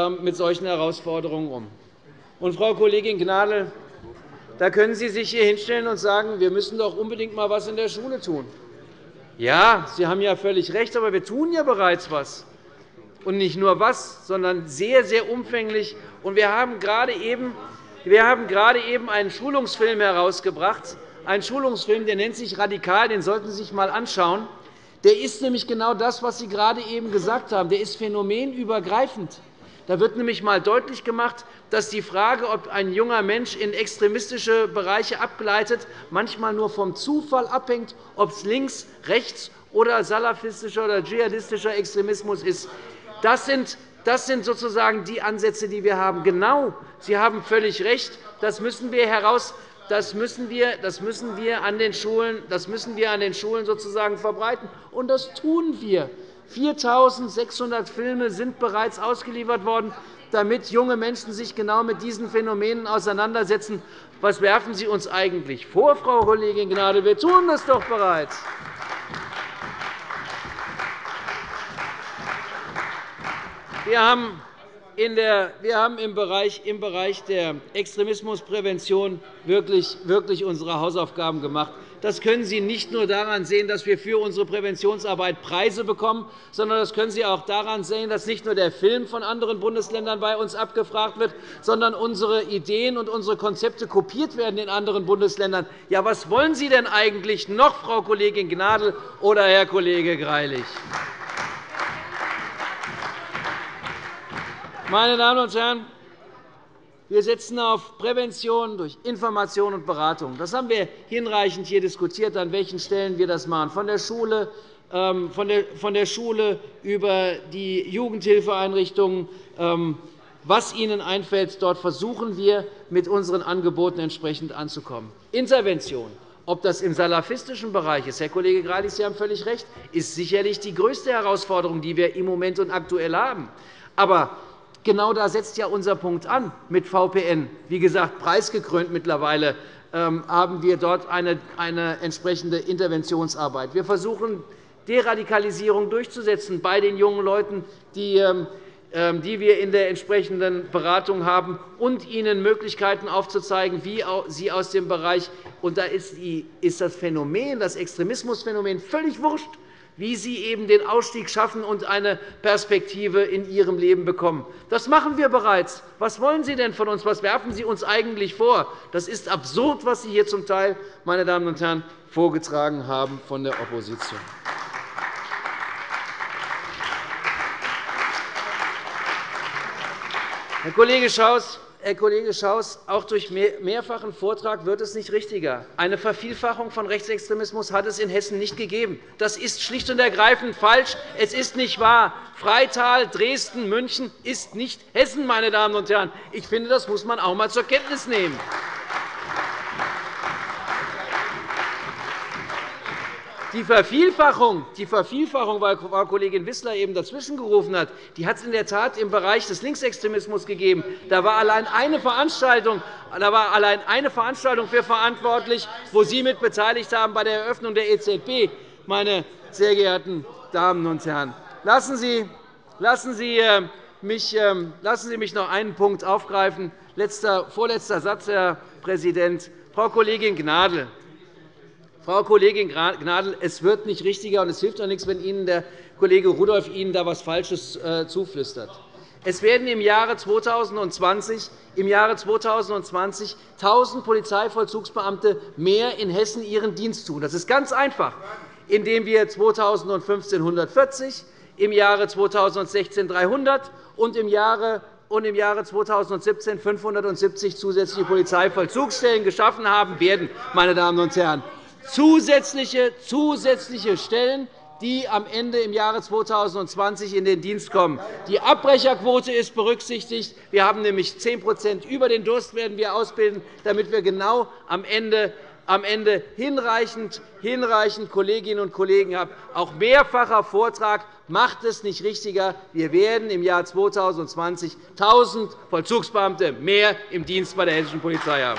um. Und, Frau Kollegin Gnadl, da können Sie sich hier hinstellen und sagen, wir müssen doch unbedingt einmal etwas in der Schule tun. Ja, Sie haben ja völlig recht, aber wir tun ja bereits etwas. Und nicht nur etwas, sondern sehr, sehr umfänglich. Und wir haben gerade eben einen Schulungsfilm herausgebracht, einen Schulungsfilm, der nennt sich Radikal, den sollten Sie sich einmal anschauen. Der ist nämlich genau das, was Sie gerade eben gesagt haben. Der ist phänomenübergreifend. Da wird nämlich einmal deutlich gemacht, dass die Frage, ob ein junger Mensch in extremistische Bereiche abgleitet, manchmal nur vom Zufall abhängt, ob es links-, rechts- oder salafistischer oder dschihadistischer Extremismus ist. Das sind sozusagen die Ansätze, die wir haben. Genau, Sie haben völlig recht. Das müssen wir an den Schulen sozusagen verbreiten. Und das tun wir. 4.600 Filme sind bereits ausgeliefert worden, damit junge Menschen sich genau mit diesen Phänomenen auseinandersetzen. Was werfen Sie uns eigentlich vor, Frau Kollegin Gnadl? Wir tun das doch bereits. Wir haben im Bereich der Extremismusprävention wirklich unsere Hausaufgaben gemacht. Das können Sie nicht nur daran sehen, dass wir für unsere Präventionsarbeit Preise bekommen, sondern das können Sie auch daran sehen, dass nicht nur der Film von anderen Bundesländern bei uns abgefragt wird, sondern unsere Ideen und unsere Konzepte kopiert werden in anderen Bundesländern. Ja, was wollen Sie denn eigentlich noch, Frau Kollegin Gnadl oder Herr Kollege Greilich? Meine Damen und Herren, wir setzen auf Prävention durch Information und Beratung. Das haben wir hinreichend hier diskutiert, an welchen Stellen wir das machen, von der Schule von der Schule über die Jugendhilfeeinrichtungen, was Ihnen einfällt, dort versuchen wir, mit unseren Angeboten entsprechend anzukommen. Intervention, ob das im salafistischen Bereich ist, Herr Kollege Greilich, Sie haben völlig recht, ist sicherlich die größte Herausforderung, die wir im Moment und aktuell haben. Aber genau da setzt ja unser Punkt an mit VPN. Wie gesagt, preisgekrönt mittlerweile haben wir dort eine entsprechende Interventionsarbeit. Wir versuchen, Deradikalisierung durchzusetzen bei den jungen Leuten, die wir in der entsprechenden Beratung haben, und ihnen Möglichkeiten aufzuzeigen, wie sie aus dem Bereich – und da ist das Phänomen, das Extremismusphänomen völlig wurscht, wie sie eben den Ausstieg schaffen und eine Perspektive in ihrem Leben bekommen. Das machen wir bereits. Was wollen Sie denn von uns? Was werfen Sie uns eigentlich vor? Das ist absurd, was Sie hier zum Teil, meine Damen und Herren, vorgetragen haben von der Opposition. Herr Kollege Schaus, auch durch mehrfachen Vortrag wird es nicht richtiger. Eine Vervielfachung von Rechtsextremismus hat es in Hessen nicht gegeben. Das ist schlicht und ergreifend falsch. Es ist nicht wahr. Freital, Dresden, München ist nicht Hessen, meine Damen und Herren. Ich finde, das muss man auch einmal zur Kenntnis nehmen. Die Vervielfachung, weil Frau Kollegin Wissler eben dazwischengerufen hat, die hat es in der Tat im Bereich des Linksextremismus gegeben. Da war allein eine Veranstaltung für verantwortlich, wo Sie mit beteiligt haben bei der Eröffnung der EZB. Meine sehr geehrten Damen und Herren, lassen Sie mich noch einen Punkt aufgreifen. Vorletzter Satz, Herr Präsident. Frau Kollegin Gnadl, es wird nicht richtiger, und es hilft auch nichts, wenn Ihnen der Kollege Rudolph da etwas Falsches zuflüstert. Es werden im Jahre 2020 1.000 Polizeivollzugsbeamte mehr in Hessen ihren Dienst tun. Das ist ganz einfach, indem wir 2015 140, im Jahre 2016 300 und im Jahre 2017 570 zusätzliche Polizeivollzugsstellen geschaffen haben werden. Meine Damen und Herren, zusätzliche Stellen, die am Ende im Jahre 2020 in den Dienst kommen. Die Abbrecherquote ist berücksichtigt. Wir haben nämlich 10% über den Durst werden wir ausbilden, damit wir genau am Ende hinreichend Kolleginnen und Kollegen haben. Auch mehrfacher Vortrag macht es nicht richtiger. Wir werden im Jahr 2020 1.000 Vollzugsbeamte mehr im Dienst bei der hessischen Polizei haben.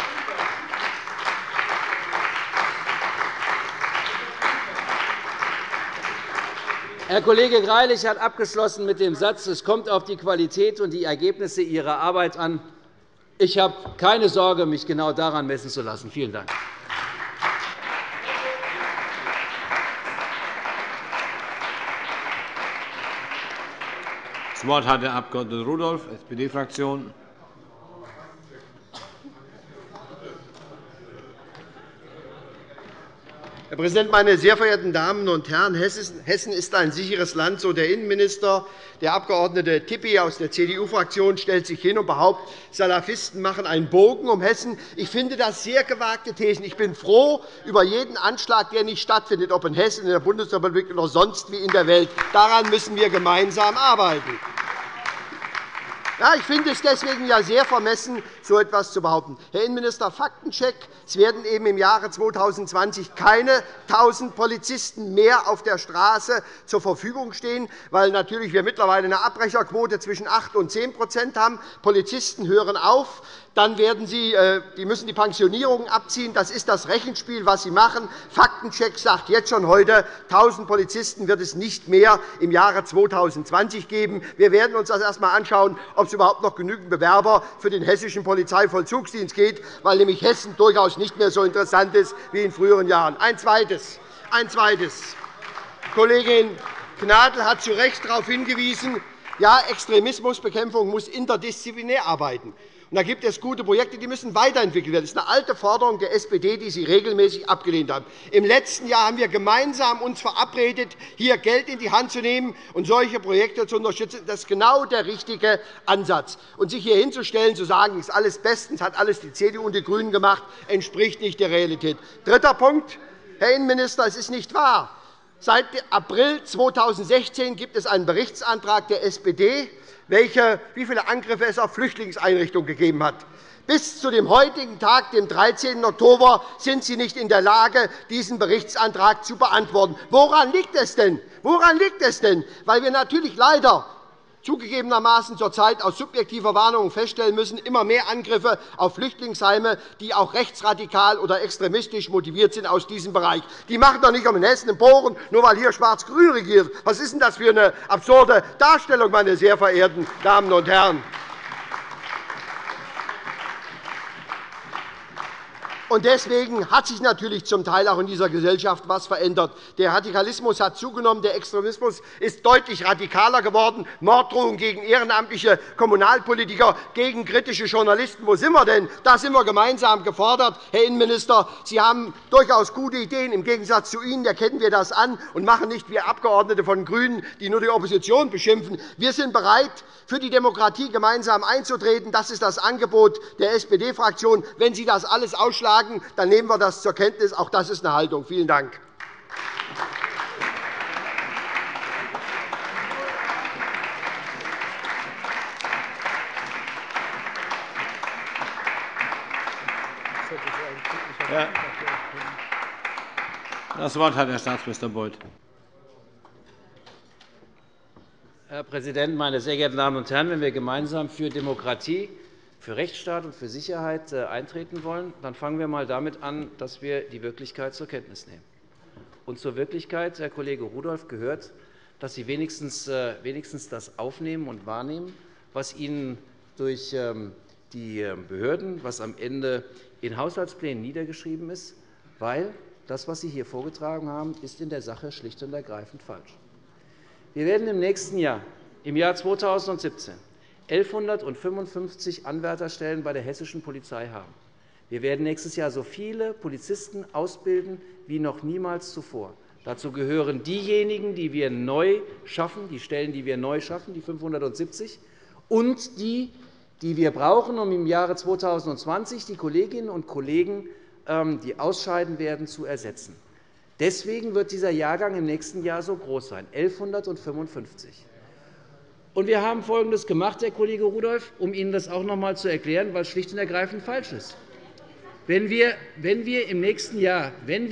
Herr Kollege Greilich hat abgeschlossen mit dem Satz, es kommt auf die Qualität und die Ergebnisse Ihrer Arbeit an. Ich habe keine Sorge, mich genau daran messen zu lassen. Vielen Dank. Das Wort hat der Abg. Rudolph, SPD-Fraktion. Herr Präsident, meine sehr verehrten Damen und Herren! Hessen ist ein sicheres Land, so der Innenminister. Der Abg. Tippi aus der CDU-Fraktion stellt sich hin und behauptet, Salafisten machen einen Bogen um Hessen. Ich finde das sehr gewagte Thesen. Ich bin froh über jeden Anschlag, der nicht stattfindet, ob in Hessen, in der Bundesrepublik oder sonst wie in der Welt. Daran müssen wir gemeinsam arbeiten. Ja, ich finde es deswegen sehr vermessen, so etwas zu behaupten. Herr Innenminister, Faktencheck. Es werden eben im Jahre 2020 keine 1.000 Polizisten mehr auf der Straße zur Verfügung stehen, weil natürlich wir mittlerweile eine Abbrecherquote zwischen 8 und 10% haben. Polizisten hören auf. Dann müssen die Pensionierungen abziehen. Das ist das Rechenspiel, was Sie machen. Faktencheck sagt jetzt schon heute, 1.000 Polizisten wird es nicht mehr im Jahre 2020 geben. Wir werden uns das erst einmal anschauen, ob es überhaupt noch genügend Bewerber für den hessischen Polizeivollzugsdienst gibt, weil nämlich Hessen durchaus nicht mehr so interessant ist wie in früheren Jahren. Ein Zweites. Kollegin Gnadl hat zu Recht darauf hingewiesen, ja, Extremismusbekämpfung muss interdisziplinär arbeiten. Da gibt es gute Projekte, die müssen weiterentwickelt werden. Das ist eine alte Forderung der SPD, die Sie regelmäßig abgelehnt haben. Im letzten Jahr haben wir uns gemeinsam verabredet, hier Geld in die Hand zu nehmen und solche Projekte zu unterstützen. Das ist genau der richtige Ansatz. Und sich hier hinzustellen, zu sagen, es ist alles bestens, hat alles die CDU und die GRÜNEN gemacht, entspricht nicht der Realität. Dritter Punkt, Herr Innenminister, es ist nicht wahr. Seit April 2016 gibt es einen Berichtsantrag der SPD, wie viele Angriffe es auf Flüchtlingseinrichtungen gegeben hat. Bis zu dem heutigen Tag, dem 13. Oktober, sind Sie nicht in der Lage, diesen Berichtsantrag zu beantworten. Woran liegt es denn? Woran liegt es denn? Weil wir natürlich leider zugegebenermaßen zurzeit aus subjektiver Wahrnehmung feststellen müssen, immer mehr Angriffe auf Flüchtlingsheime, die auch rechtsradikal oder extremistisch motiviert sind aus diesem Bereich. Die machen doch nicht in Hessen Emporen, nur weil hier Schwarz-Grün regiert. Was ist denn das für eine absurde Darstellung, meine sehr verehrten Damen und Herren? Und deswegen hat sich natürlich zum Teil auch in dieser Gesellschaft etwas verändert. Der Radikalismus hat zugenommen, der Extremismus ist deutlich radikaler geworden. Morddrohungen gegen ehrenamtliche Kommunalpolitiker, gegen kritische Journalisten. Wo sind wir denn? Da sind wir gemeinsam gefordert. Herr Innenminister, Sie haben durchaus gute Ideen. Im Gegensatz zu Ihnen erkennen wir das an und machen nicht wie Abgeordnete von den GRÜNEN, die nur die Opposition beschimpfen. Wir sind bereit, für die Demokratie gemeinsam einzutreten. Das ist das Angebot der SPD-Fraktion. Wenn Sie das alles ausschlagen, dann nehmen wir das zur Kenntnis. Auch das ist eine Haltung. Vielen Dank. Das Wort hat Herr Staatsminister Beuth. Herr Präsident, meine sehr geehrten Damen und Herren! Wenn wir gemeinsam für Demokratie, für Rechtsstaat und für Sicherheit eintreten wollen, dann fangen wir einmal damit an, dass wir die Wirklichkeit zur Kenntnis nehmen. Und zur Wirklichkeit, Herr Kollege Rudolph, gehört, dass Sie wenigstens das aufnehmen und wahrnehmen, was Ihnen durch die Behörden, was am Ende in Haushaltsplänen niedergeschrieben ist, weil das, was Sie hier vorgetragen haben, ist in der Sache schlicht und ergreifend falsch. Wir werden im nächsten Jahr, im Jahr 2017, 1.155 Anwärterstellen bei der hessischen Polizei haben. Wir werden nächstes Jahr so viele Polizisten ausbilden wie noch niemals zuvor. Dazu gehören diejenigen, die wir neu schaffen, die Stellen, die wir neu schaffen, die 570, und die wir brauchen, um im Jahre 2020 die Kolleginnen und Kollegen, die ausscheiden werden, zu ersetzen. Deswegen wird dieser Jahrgang im nächsten Jahr so groß sein, 1.155. Und wir haben Folgendes gemacht, Herr Kollege Rudolph, um Ihnen das auch noch einmal zu erklären, weil es schlicht und ergreifend falsch ist. Wenn wir im nächsten Jahr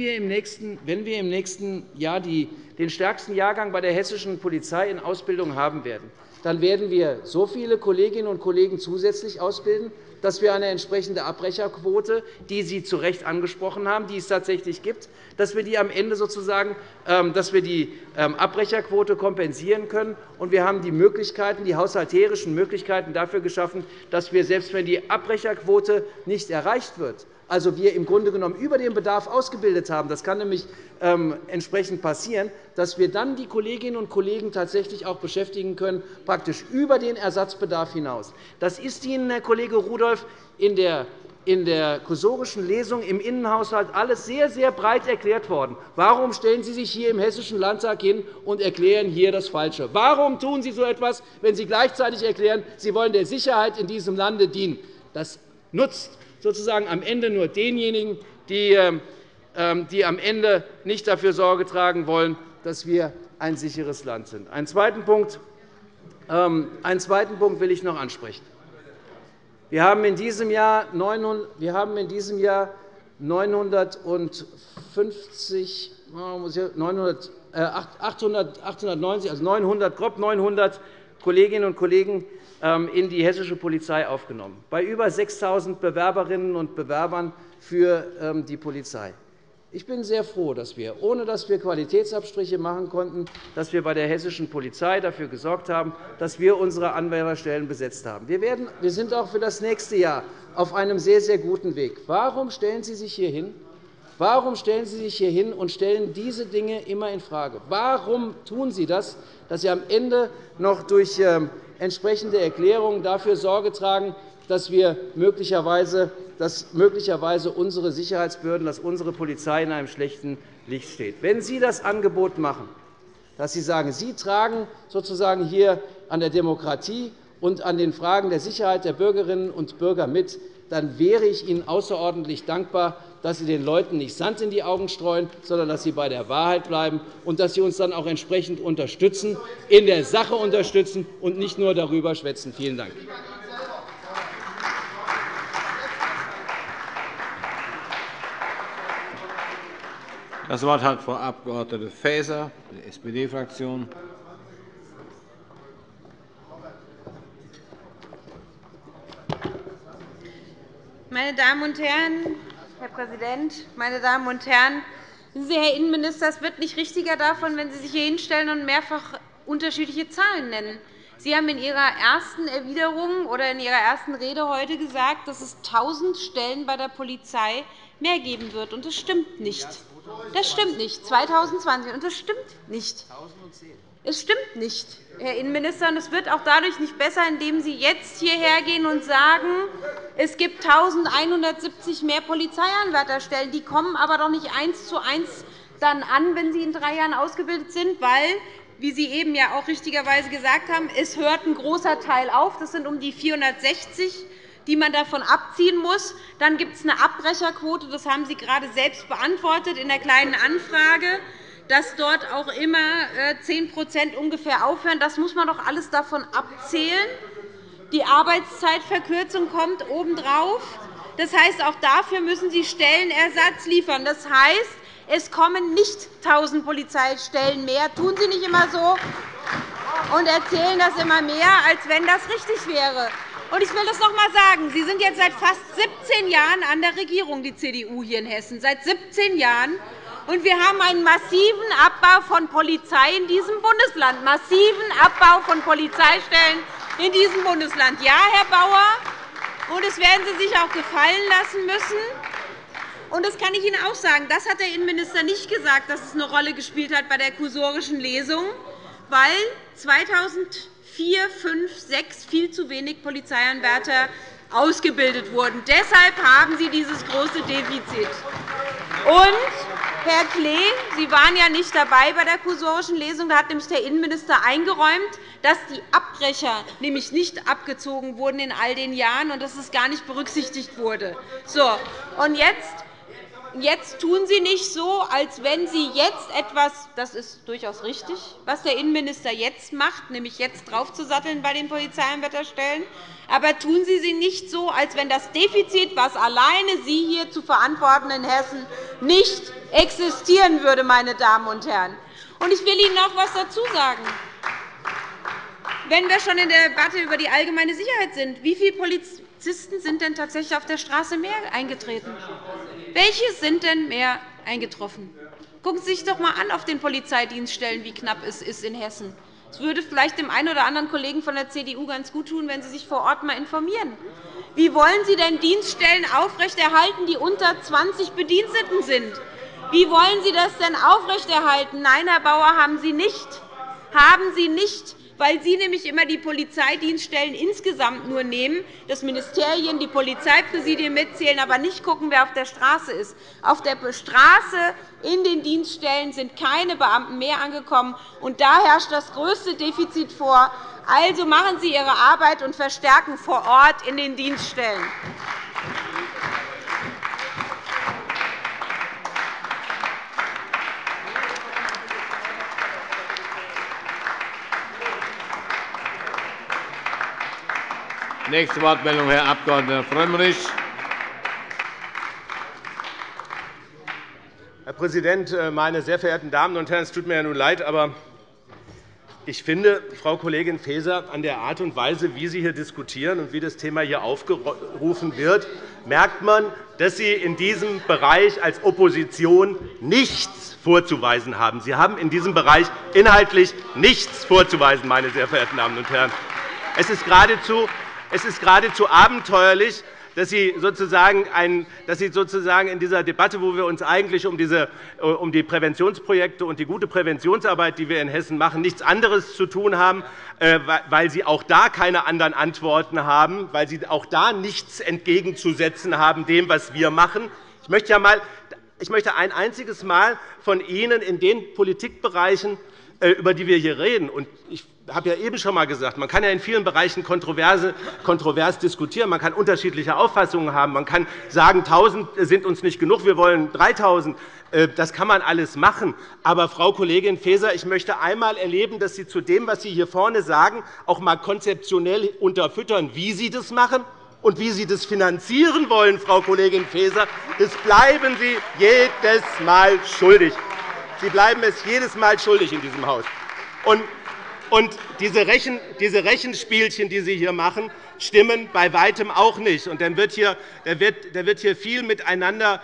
den stärksten Jahrgang bei der hessischen Polizei in Ausbildung haben werden, dann werden wir so viele Kolleginnen und Kollegen zusätzlich ausbilden, dass wir eine entsprechende Abbrecherquote, die Sie zu Recht angesprochen haben, die es tatsächlich gibt, dass wir die am Ende sozusagen, die Abbrecherquote kompensieren können. Und wir haben die Möglichkeiten, die haushalterischen Möglichkeiten dafür geschaffen, dass wir, selbst wenn die Abbrecherquote nicht erreicht wird, also wir im Grunde genommen über den Bedarf ausgebildet haben, das kann nämlich entsprechend passieren, dass wir dann die Kolleginnen und Kollegen tatsächlich auch beschäftigen können, praktisch über den Ersatzbedarf hinaus. Das ist Ihnen, Herr Kollege Rudolph, in der kursorischen Lesung im Innenhaushalt alles sehr, sehr breit erklärt worden. Warum stellen Sie sich hier im Hessischen Landtag hin und erklären hier das Falsche? Warum tun Sie so etwas, wenn Sie gleichzeitig erklären, Sie wollen der Sicherheit in diesem Lande dienen? Das nutzt sozusagen am Ende nur denjenigen, die am Ende nicht dafür Sorge tragen wollen, dass wir ein sicheres Land sind. Einen zweiten Punkt will ich noch ansprechen. Wir haben in diesem Jahr 900 Kolleginnen und Kollegen in die hessische Polizei aufgenommen, bei über 6.000 Bewerberinnen und Bewerbern für die Polizei. Ich bin sehr froh, dass wir, ohne dass wir Qualitätsabstriche machen konnten, dass wir bei der hessischen Polizei dafür gesorgt haben, dass wir unsere Anwärterstellen besetzt haben. Wir sind auch für das nächste Jahr auf einem sehr, sehr guten Weg. Warum stellen Sie sich hier hin? Warum stellen Sie sich hier hin und stellen diese Dinge immer infrage? Warum tun Sie das, dass Sie am Ende noch durch entsprechende Erklärungen dafür Sorge tragen, dass möglicherweise unsere Sicherheitsbehörden, dass unsere Polizei in einem schlechten Licht steht? Wenn Sie das Angebot machen, dass Sie sagen, Sie tragen sozusagen hier an der Demokratie und an den Fragen der Sicherheit der Bürgerinnen und Bürger mit, dann wäre ich Ihnen außerordentlich dankbar, dass Sie den Leuten nicht Sand in die Augen streuen, sondern dass Sie bei der Wahrheit bleiben und dass Sie uns dann auch entsprechend unterstützen, in der Sache unterstützen und nicht nur darüber schwätzen. Vielen Dank. Das Wort hat Frau Abg. Faeser, die SPD-Fraktion. Meine Damen und Herren, Herr Präsident, meine Damen und Herren! Wissen Sie, Herr Innenminister, es wird nicht richtiger davon, wenn Sie sich hier hinstellen und mehrfach unterschiedliche Zahlen nennen. Sie haben in Ihrer ersten Erwiderung oder in Ihrer ersten Rede heute gesagt, dass es 1.000 Stellen bei der Polizei mehr geben wird. Und das stimmt nicht. Das stimmt nicht. 2020. Und das stimmt nicht. Es stimmt nicht, Herr Innenminister. Und es wird auch dadurch nicht besser, indem Sie jetzt hierher gehen und sagen, es gibt 1.170 mehr Polizeianwärterstellen. Die kommen aber doch nicht 1:1 dann an, wenn sie in 3 Jahren ausgebildet sind, weil, wie Sie eben ja auch richtigerweise gesagt haben, es hört ein großer Teil auf. Das sind um die 460, die man davon abziehen muss. Dann gibt es eine Abbrecherquote. Das haben Sie gerade selbst beantwortet in der Kleinen Anfrage, dass dort auch immer 10% ungefähr aufhören. Das muss man doch alles davon abzählen. Die Arbeitszeitverkürzung kommt obendrauf. Das heißt, auch dafür müssen Sie Stellenersatz liefern. Das heißt, es kommen nicht 1.000 Polizeistellen mehr. Tun Sie nicht immer so und erzählen das immer mehr, als wenn das richtig wäre. Und ich will das noch einmal sagen. Sie sind jetzt seit fast 17 Jahren an der Regierung, die CDU hier in Hessen. Seit 17 Jahren. Und wir haben einen massiven Abbau von Polizei in diesem Bundesland. Massiven Abbau von Polizeistellen in diesem Bundesland. Ja, Herr Bauer, und das werden Sie sich auch gefallen lassen müssen. Und das kann ich Ihnen auch sagen. Das hat der Innenminister nicht gesagt, dass es eine Rolle gespielt hat bei der kursorischen Lesung, weil 2004, 2005, 2006 viel zu wenig Polizeianwärter ausgebildet wurden. Deshalb haben Sie dieses große Defizit. Und, Herr Klee, Sie waren ja nicht dabei bei der kursorischen Lesung. Da hat nämlich der Innenminister eingeräumt, dass die Abbrecher nämlich nicht abgezogen wurden in all den Jahren und dass es gar nicht berücksichtigt wurde. So, und jetzt tun Sie nicht so, als wenn Sie jetzt etwas – das ist durchaus richtig, was der Innenminister jetzt macht, nämlich jetzt draufzusatteln bei den Polizeianwärterstellen. Aber tun Sie nicht so, als wenn das Defizit, was alleine Sie hier zu verantworten in Hessen, nicht existieren würde, meine Damen und Herren. Und ich will Ihnen noch etwas dazu sagen. Wenn wir schon in der Debatte über die allgemeine Sicherheit sind, wie viele Polizisten sind denn tatsächlich auf der Straße mehr eingetreten? Welche sind denn mehr eingetroffen? Gucken Sie sich doch einmal an auf den Polizeidienststellen, wie knapp es ist in Hessen. Es würde vielleicht dem einen oder anderen Kollegen von der CDU ganz gut tun, wenn Sie sich vor Ort einmal informieren. Wie wollen Sie denn Dienststellen aufrechterhalten, die unter 20 Bediensteten sind? Wie wollen Sie das denn aufrechterhalten? Nein, Herr Bauer, haben Sie nicht. Haben Sie nicht, weil Sie nämlich immer die Polizeidienststellen insgesamt nur nehmen, dass Ministerien, die Polizeipräsidien mitzählen, aber nicht schauen, wer auf der Straße ist. Auf der Straße in den Dienststellen sind keine Beamten mehr angekommen, und da herrscht das größte Defizit vor. Also machen Sie Ihre Arbeit und verstärken vor Ort in den Dienststellen. Nächste Wortmeldung, Herr Abg. Frömmrich. Herr Präsident, meine sehr verehrten Damen und Herren! Es tut mir ja nun leid, aber ich finde, Frau Kollegin Faeser, an der Art und Weise, wie Sie hier diskutieren und wie das Thema hier aufgerufen wird, merkt man, dass Sie in diesem Bereich als Opposition nichts vorzuweisen haben. Sie haben in diesem Bereich inhaltlich nichts vorzuweisen, meine sehr verehrten Damen und Herren. Es ist geradezu abenteuerlich, dass Sie sozusagen in dieser Debatte, wo wir uns eigentlich um die Präventionsprojekte und die gute Präventionsarbeit, die wir in Hessen machen, nichts anderes zu tun haben, weil Sie auch da keine anderen Antworten haben, weil Sie auch da nichts entgegenzusetzen haben dem, was wir machen. Ich möchte ein einziges Mal von Ihnen in den Politikbereichen über die wir hier reden. Ich habe ja eben schon einmal gesagt, man kann ja in vielen Bereichen kontrovers diskutieren. Man kann unterschiedliche Auffassungen haben. Man kann sagen, 1.000 sind uns nicht genug, wir wollen 3.000. Das kann man alles machen. Aber, Frau Kollegin Faeser, ich möchte einmal erleben, dass Sie zu dem, was Sie hier vorne sagen, auch einmal konzeptionell unterfüttern, wie Sie das machen und wie Sie das finanzieren wollen, Frau Kollegin Faeser. Das bleiben Sie jedes Mal schuldig. Sie bleiben es jedes Mal schuldig in diesem Haus. Und diese Rechenspielchen, die Sie hier machen, stimmen bei Weitem auch nicht. Und dann wird hier viel miteinander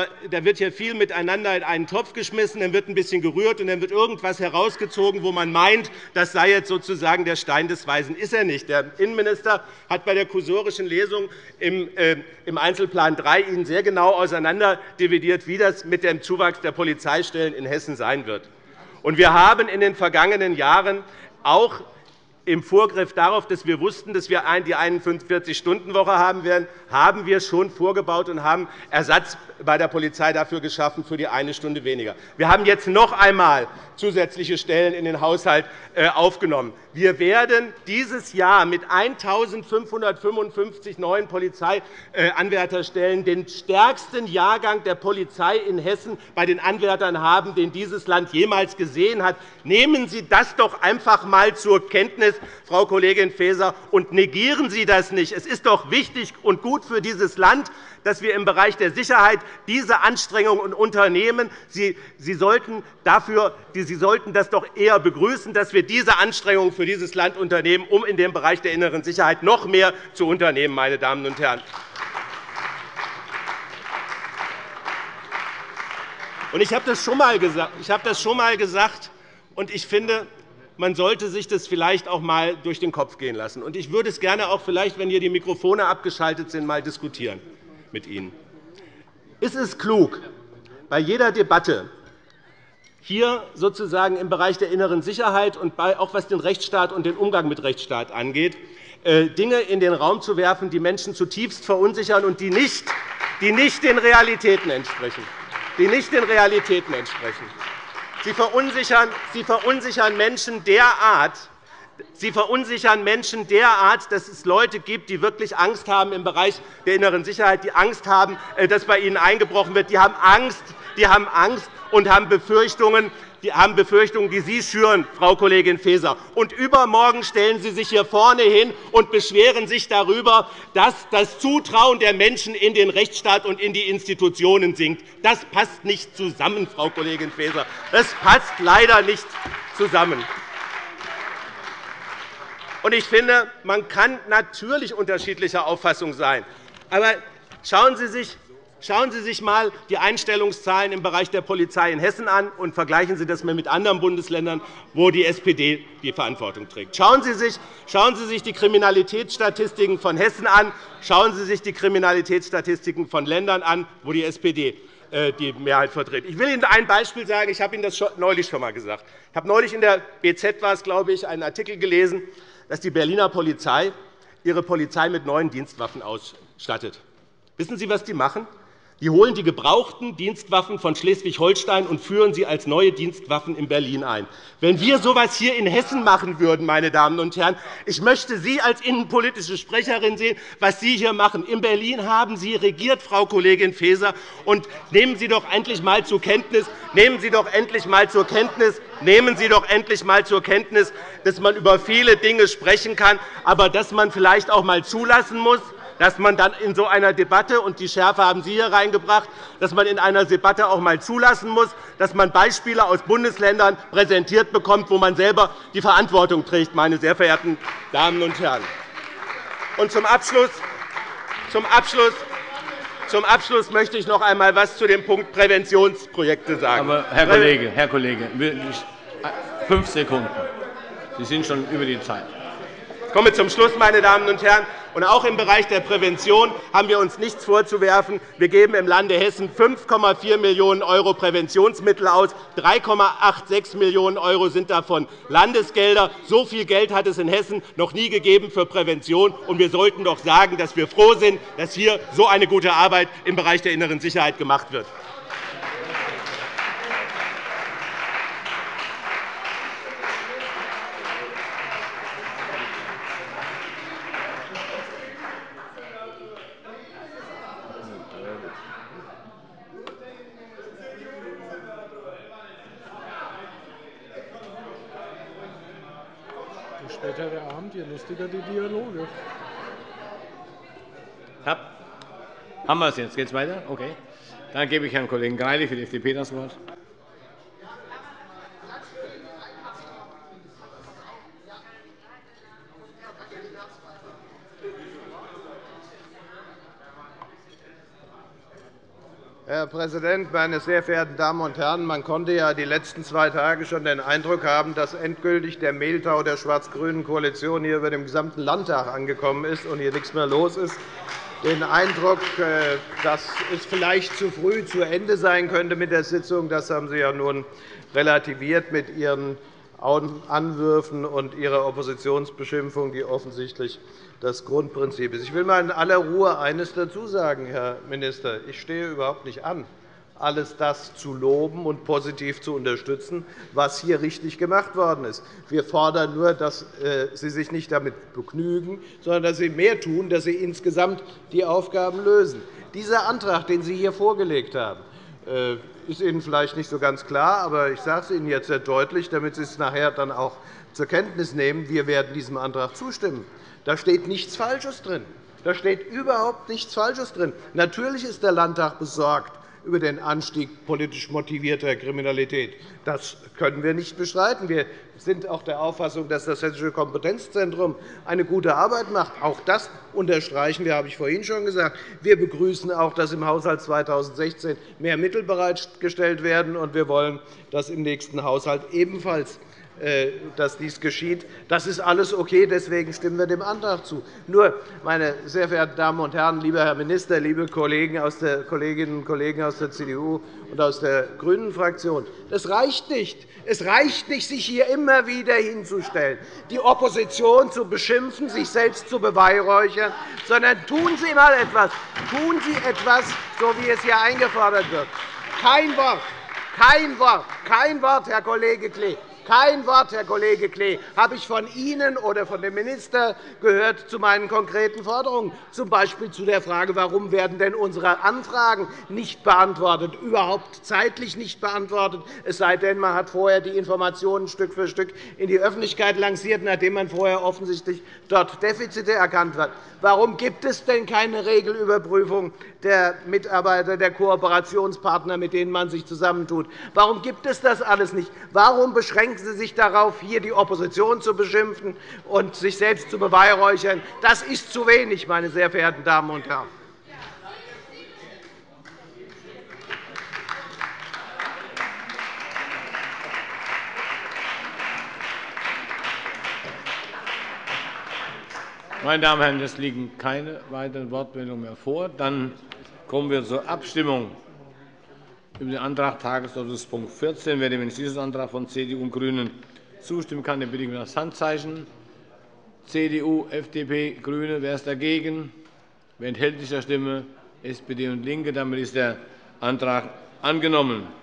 in einen Topf geschmissen, dann wird ein bisschen gerührt, und dann wird irgendetwas herausgezogen, wo man meint, das sei jetzt sozusagen der Stein des Weisen. Ist er nicht. Der Innenminister hat bei der kursorischen Lesung im Einzelplan 3 Ihnen sehr genau auseinanderdividiert, wie das mit dem Zuwachs der Polizeistellen in Hessen sein wird. Und wir haben in den vergangenen Jahren auch im Vorgriff darauf, dass wir wussten, dass wir die 41-Stunden-Woche haben werden, haben wir schon vorgebaut und haben Ersatz bei der Polizei dafür geschaffen, für die eine Stunde weniger. Wir haben jetzt noch einmal zusätzliche Stellen in den Haushalt aufgenommen. Wir werden dieses Jahr mit 1.555 neuen Polizeianwärterstellen den stärksten Jahrgang der Polizei in Hessen bei den Anwärtern haben, den dieses Land jemals gesehen hat. Nehmen Sie das doch einfach einmal zur Kenntnis, Frau Kollegin Faeser, und negieren Sie das nicht. Es ist doch wichtig und gut für dieses Land, dass wir im Bereich der Sicherheit diese Anstrengungen unternehmen. Sie sollten das doch eher begrüßen, dass wir diese Anstrengungen für dieses Land unternehmen, um in dem Bereich der inneren Sicherheit noch mehr zu unternehmen, meine Damen und Herren. Ich habe das schon einmal gesagt, und ich finde, man sollte sich das vielleicht auch einmal durch den Kopf gehen lassen. Ich würde es gerne auch vielleicht, wenn hier die Mikrofone abgeschaltet sind, einmal diskutieren mit Ihnen. Ist es klug, bei jeder Debatte hier sozusagen im Bereich der inneren Sicherheit und auch was den Rechtsstaat und den Umgang mit Rechtsstaat angeht, Dinge in den Raum zu werfen, die Menschen zutiefst verunsichern und die nicht den Realitäten entsprechen? Sie verunsichern Menschen derart, dass es Leute gibt, die wirklich Angst haben im Bereich der inneren Sicherheit, die Angst haben, dass bei ihnen eingebrochen wird. Die haben Angst und haben Befürchtungen, die Sie schüren, Frau Kollegin Faeser. Und übermorgen stellen Sie sich hier vorne hin und beschweren sich darüber, dass das Zutrauen der Menschen in den Rechtsstaat und in die Institutionen sinkt. Das passt nicht zusammen, Frau Kollegin Faeser. Das passt leider nicht zusammen. Ich finde, man kann natürlich unterschiedlicher Auffassung sein. Aber schauen Sie sich einmal die Einstellungszahlen im Bereich der Polizei in Hessen an und vergleichen Sie das mit anderen Bundesländern, wo die SPD die Verantwortung trägt. Schauen Sie sich die Kriminalitätsstatistiken von Hessen an. Schauen Sie sich die Kriminalitätsstatistiken von Ländern an, wo die SPD die Mehrheit vertritt. Ich will Ihnen ein Beispiel sagen. Ich habe Ihnen das neulich schon einmal gesagt. Ich habe neulich in der BZ einen Artikel gelesen, dass die Berliner Polizei ihre Polizei mit neuen Dienstwaffen ausstattet. Wissen Sie, was die machen? Die holen die gebrauchten Dienstwaffen von Schleswig-Holstein und führen sie als neue Dienstwaffen in Berlin ein. Wenn wir so etwas hier in Hessen machen würden, meine Damen und Herren, ich möchte Sie als innenpolitische Sprecherin sehen, was Sie hier machen. In Berlin haben Sie regiert, Frau Kollegin Faeser. Und nehmen Sie doch endlich einmal zur Kenntnis, dass man über viele Dinge sprechen kann, aber dass man vielleicht auch einmal zulassen muss, dass man dann in so einer Debatte, und die Schärfe haben Sie hier reingebracht, dass man in einer Debatte auch einmal zulassen muss, dass man Beispiele aus Bundesländern präsentiert bekommt, wo man selber die Verantwortung trägt, meine sehr verehrten Damen und Herren. Und zum Abschluss möchte ich noch einmal etwas zu dem Punkt Präventionsprojekte sagen. Aber, Herr Kollege, 5 Sekunden. Sie sind schon über die Zeit. Ich komme zum Schluss, meine Damen und Herren. Und auch im Bereich der Prävention haben wir uns nichts vorzuwerfen. Wir geben im Lande Hessen 5,4 Millionen € Präventionsmittel aus. 3,86 Millionen € sind davon Landesgelder. So viel Geld hat es in Hessen noch nie gegeben für Prävention. Und wir sollten doch sagen, dass wir froh sind, dass hier so eine gute Arbeit im Bereich der inneren Sicherheit gemacht wird. Abend, je lustiger die Dialoge. Haben wir es jetzt? Geht es weiter? Okay. Dann gebe ich Herrn Kollegen Greilich für die FDP das Wort. Herr Präsident, meine sehr verehrten Damen und Herren! Man konnte ja die letzten 2 Tage schon den Eindruck haben, dass endgültig der Mehltau der schwarz-grünen Koalition hier über dem gesamten Landtag angekommen ist und hier nichts mehr los ist. Den Eindruck, dass es vielleicht zu früh zu Ende sein könnte mit der Sitzung, das haben Sie ja nun relativiert mit Ihren Anwürfen und Ihrer Oppositionsbeschimpfung, die offensichtlich das Grundprinzip ist. Ich will einmal in aller Ruhe eines dazu sagen, Herr Minister. Ich stehe überhaupt nicht an, alles das zu loben und positiv zu unterstützen, was hier richtig gemacht worden ist. Wir fordern nur, dass Sie sich nicht damit begnügen, sondern dass Sie mehr tun, dass Sie insgesamt die Aufgaben lösen. Dieser Antrag, den Sie hier vorgelegt haben, ist Ihnen vielleicht nicht so ganz klar, aber ich sage es Ihnen jetzt sehr deutlich, damit Sie es nachher dann auch zur Kenntnis nehmen. Wir werden diesem Antrag zustimmen. Da steht nichts Falsches drin. Da steht überhaupt nichts Falsches drin. Natürlich ist der Landtag besorgt über den Anstieg politisch motivierter Kriminalität. Das können wir nicht bestreiten. Wir sind auch der Auffassung, dass das Hessische Kompetenzzentrum eine gute Arbeit macht. Auch das unterstreichen wir, habe ich vorhin schon gesagt. Wir begrüßen auch, dass im Haushalt 2016 mehr Mittel bereitgestellt werden, und wir wollen, dass im nächsten Haushalt ebenfalls dass dies geschieht. Das ist alles okay, deswegen stimmen wir dem Antrag zu. Nur, meine sehr verehrten Damen und Herren, lieber Herr Minister, liebe Kolleginnen und Kollegen aus der CDU und aus der GRÜNEN-Fraktion, das reicht nicht. Es reicht nicht, sich hier immer wieder hinzustellen, die Opposition zu beschimpfen, sich selbst zu beweihräuchern, sondern tun Sie einmal etwas. Tun Sie etwas, so wie es hier eingefordert wird. Kein Wort, kein Wort, kein Wort, Herr Kollege Klee. Kein Wort, Herr Kollege Klee, habe ich von Ihnen oder von dem Minister gehört zu meinen konkreten Forderungen, z. B. zu der Frage, warum werden denn unsere Anfragen nicht beantwortet, überhaupt zeitlich nicht beantwortet, es sei denn, man hat vorher die Informationen Stück für Stück in die Öffentlichkeit lanciert, nachdem man vorher offensichtlich dort Defizite erkannt hat. Warum gibt es denn keine Regelüberprüfung der Mitarbeiter, der Kooperationspartner, mit denen man sich zusammentut? Warum gibt es das alles nicht? Warum beschränken Sie sich darauf, hier die Opposition zu beschimpfen und sich selbst zu beweihräuchern? Das ist zu wenig, meine sehr verehrten Damen und Herren. Meine Damen und Herren, es liegen keine weiteren Wortmeldungen mehr vor. Dann kommen wir zur Abstimmung über den Antrag Tagesordnungspunkt 14. Wer dem Entschließungsantrag von CDU und GRÜNEN zustimmen kann, den bitte ich um das Handzeichen. CDU, FDP, GRÜNE. Wer ist dagegen? Wer enthält sich der Stimme? SPD und LINKE. Damit ist der Antrag angenommen.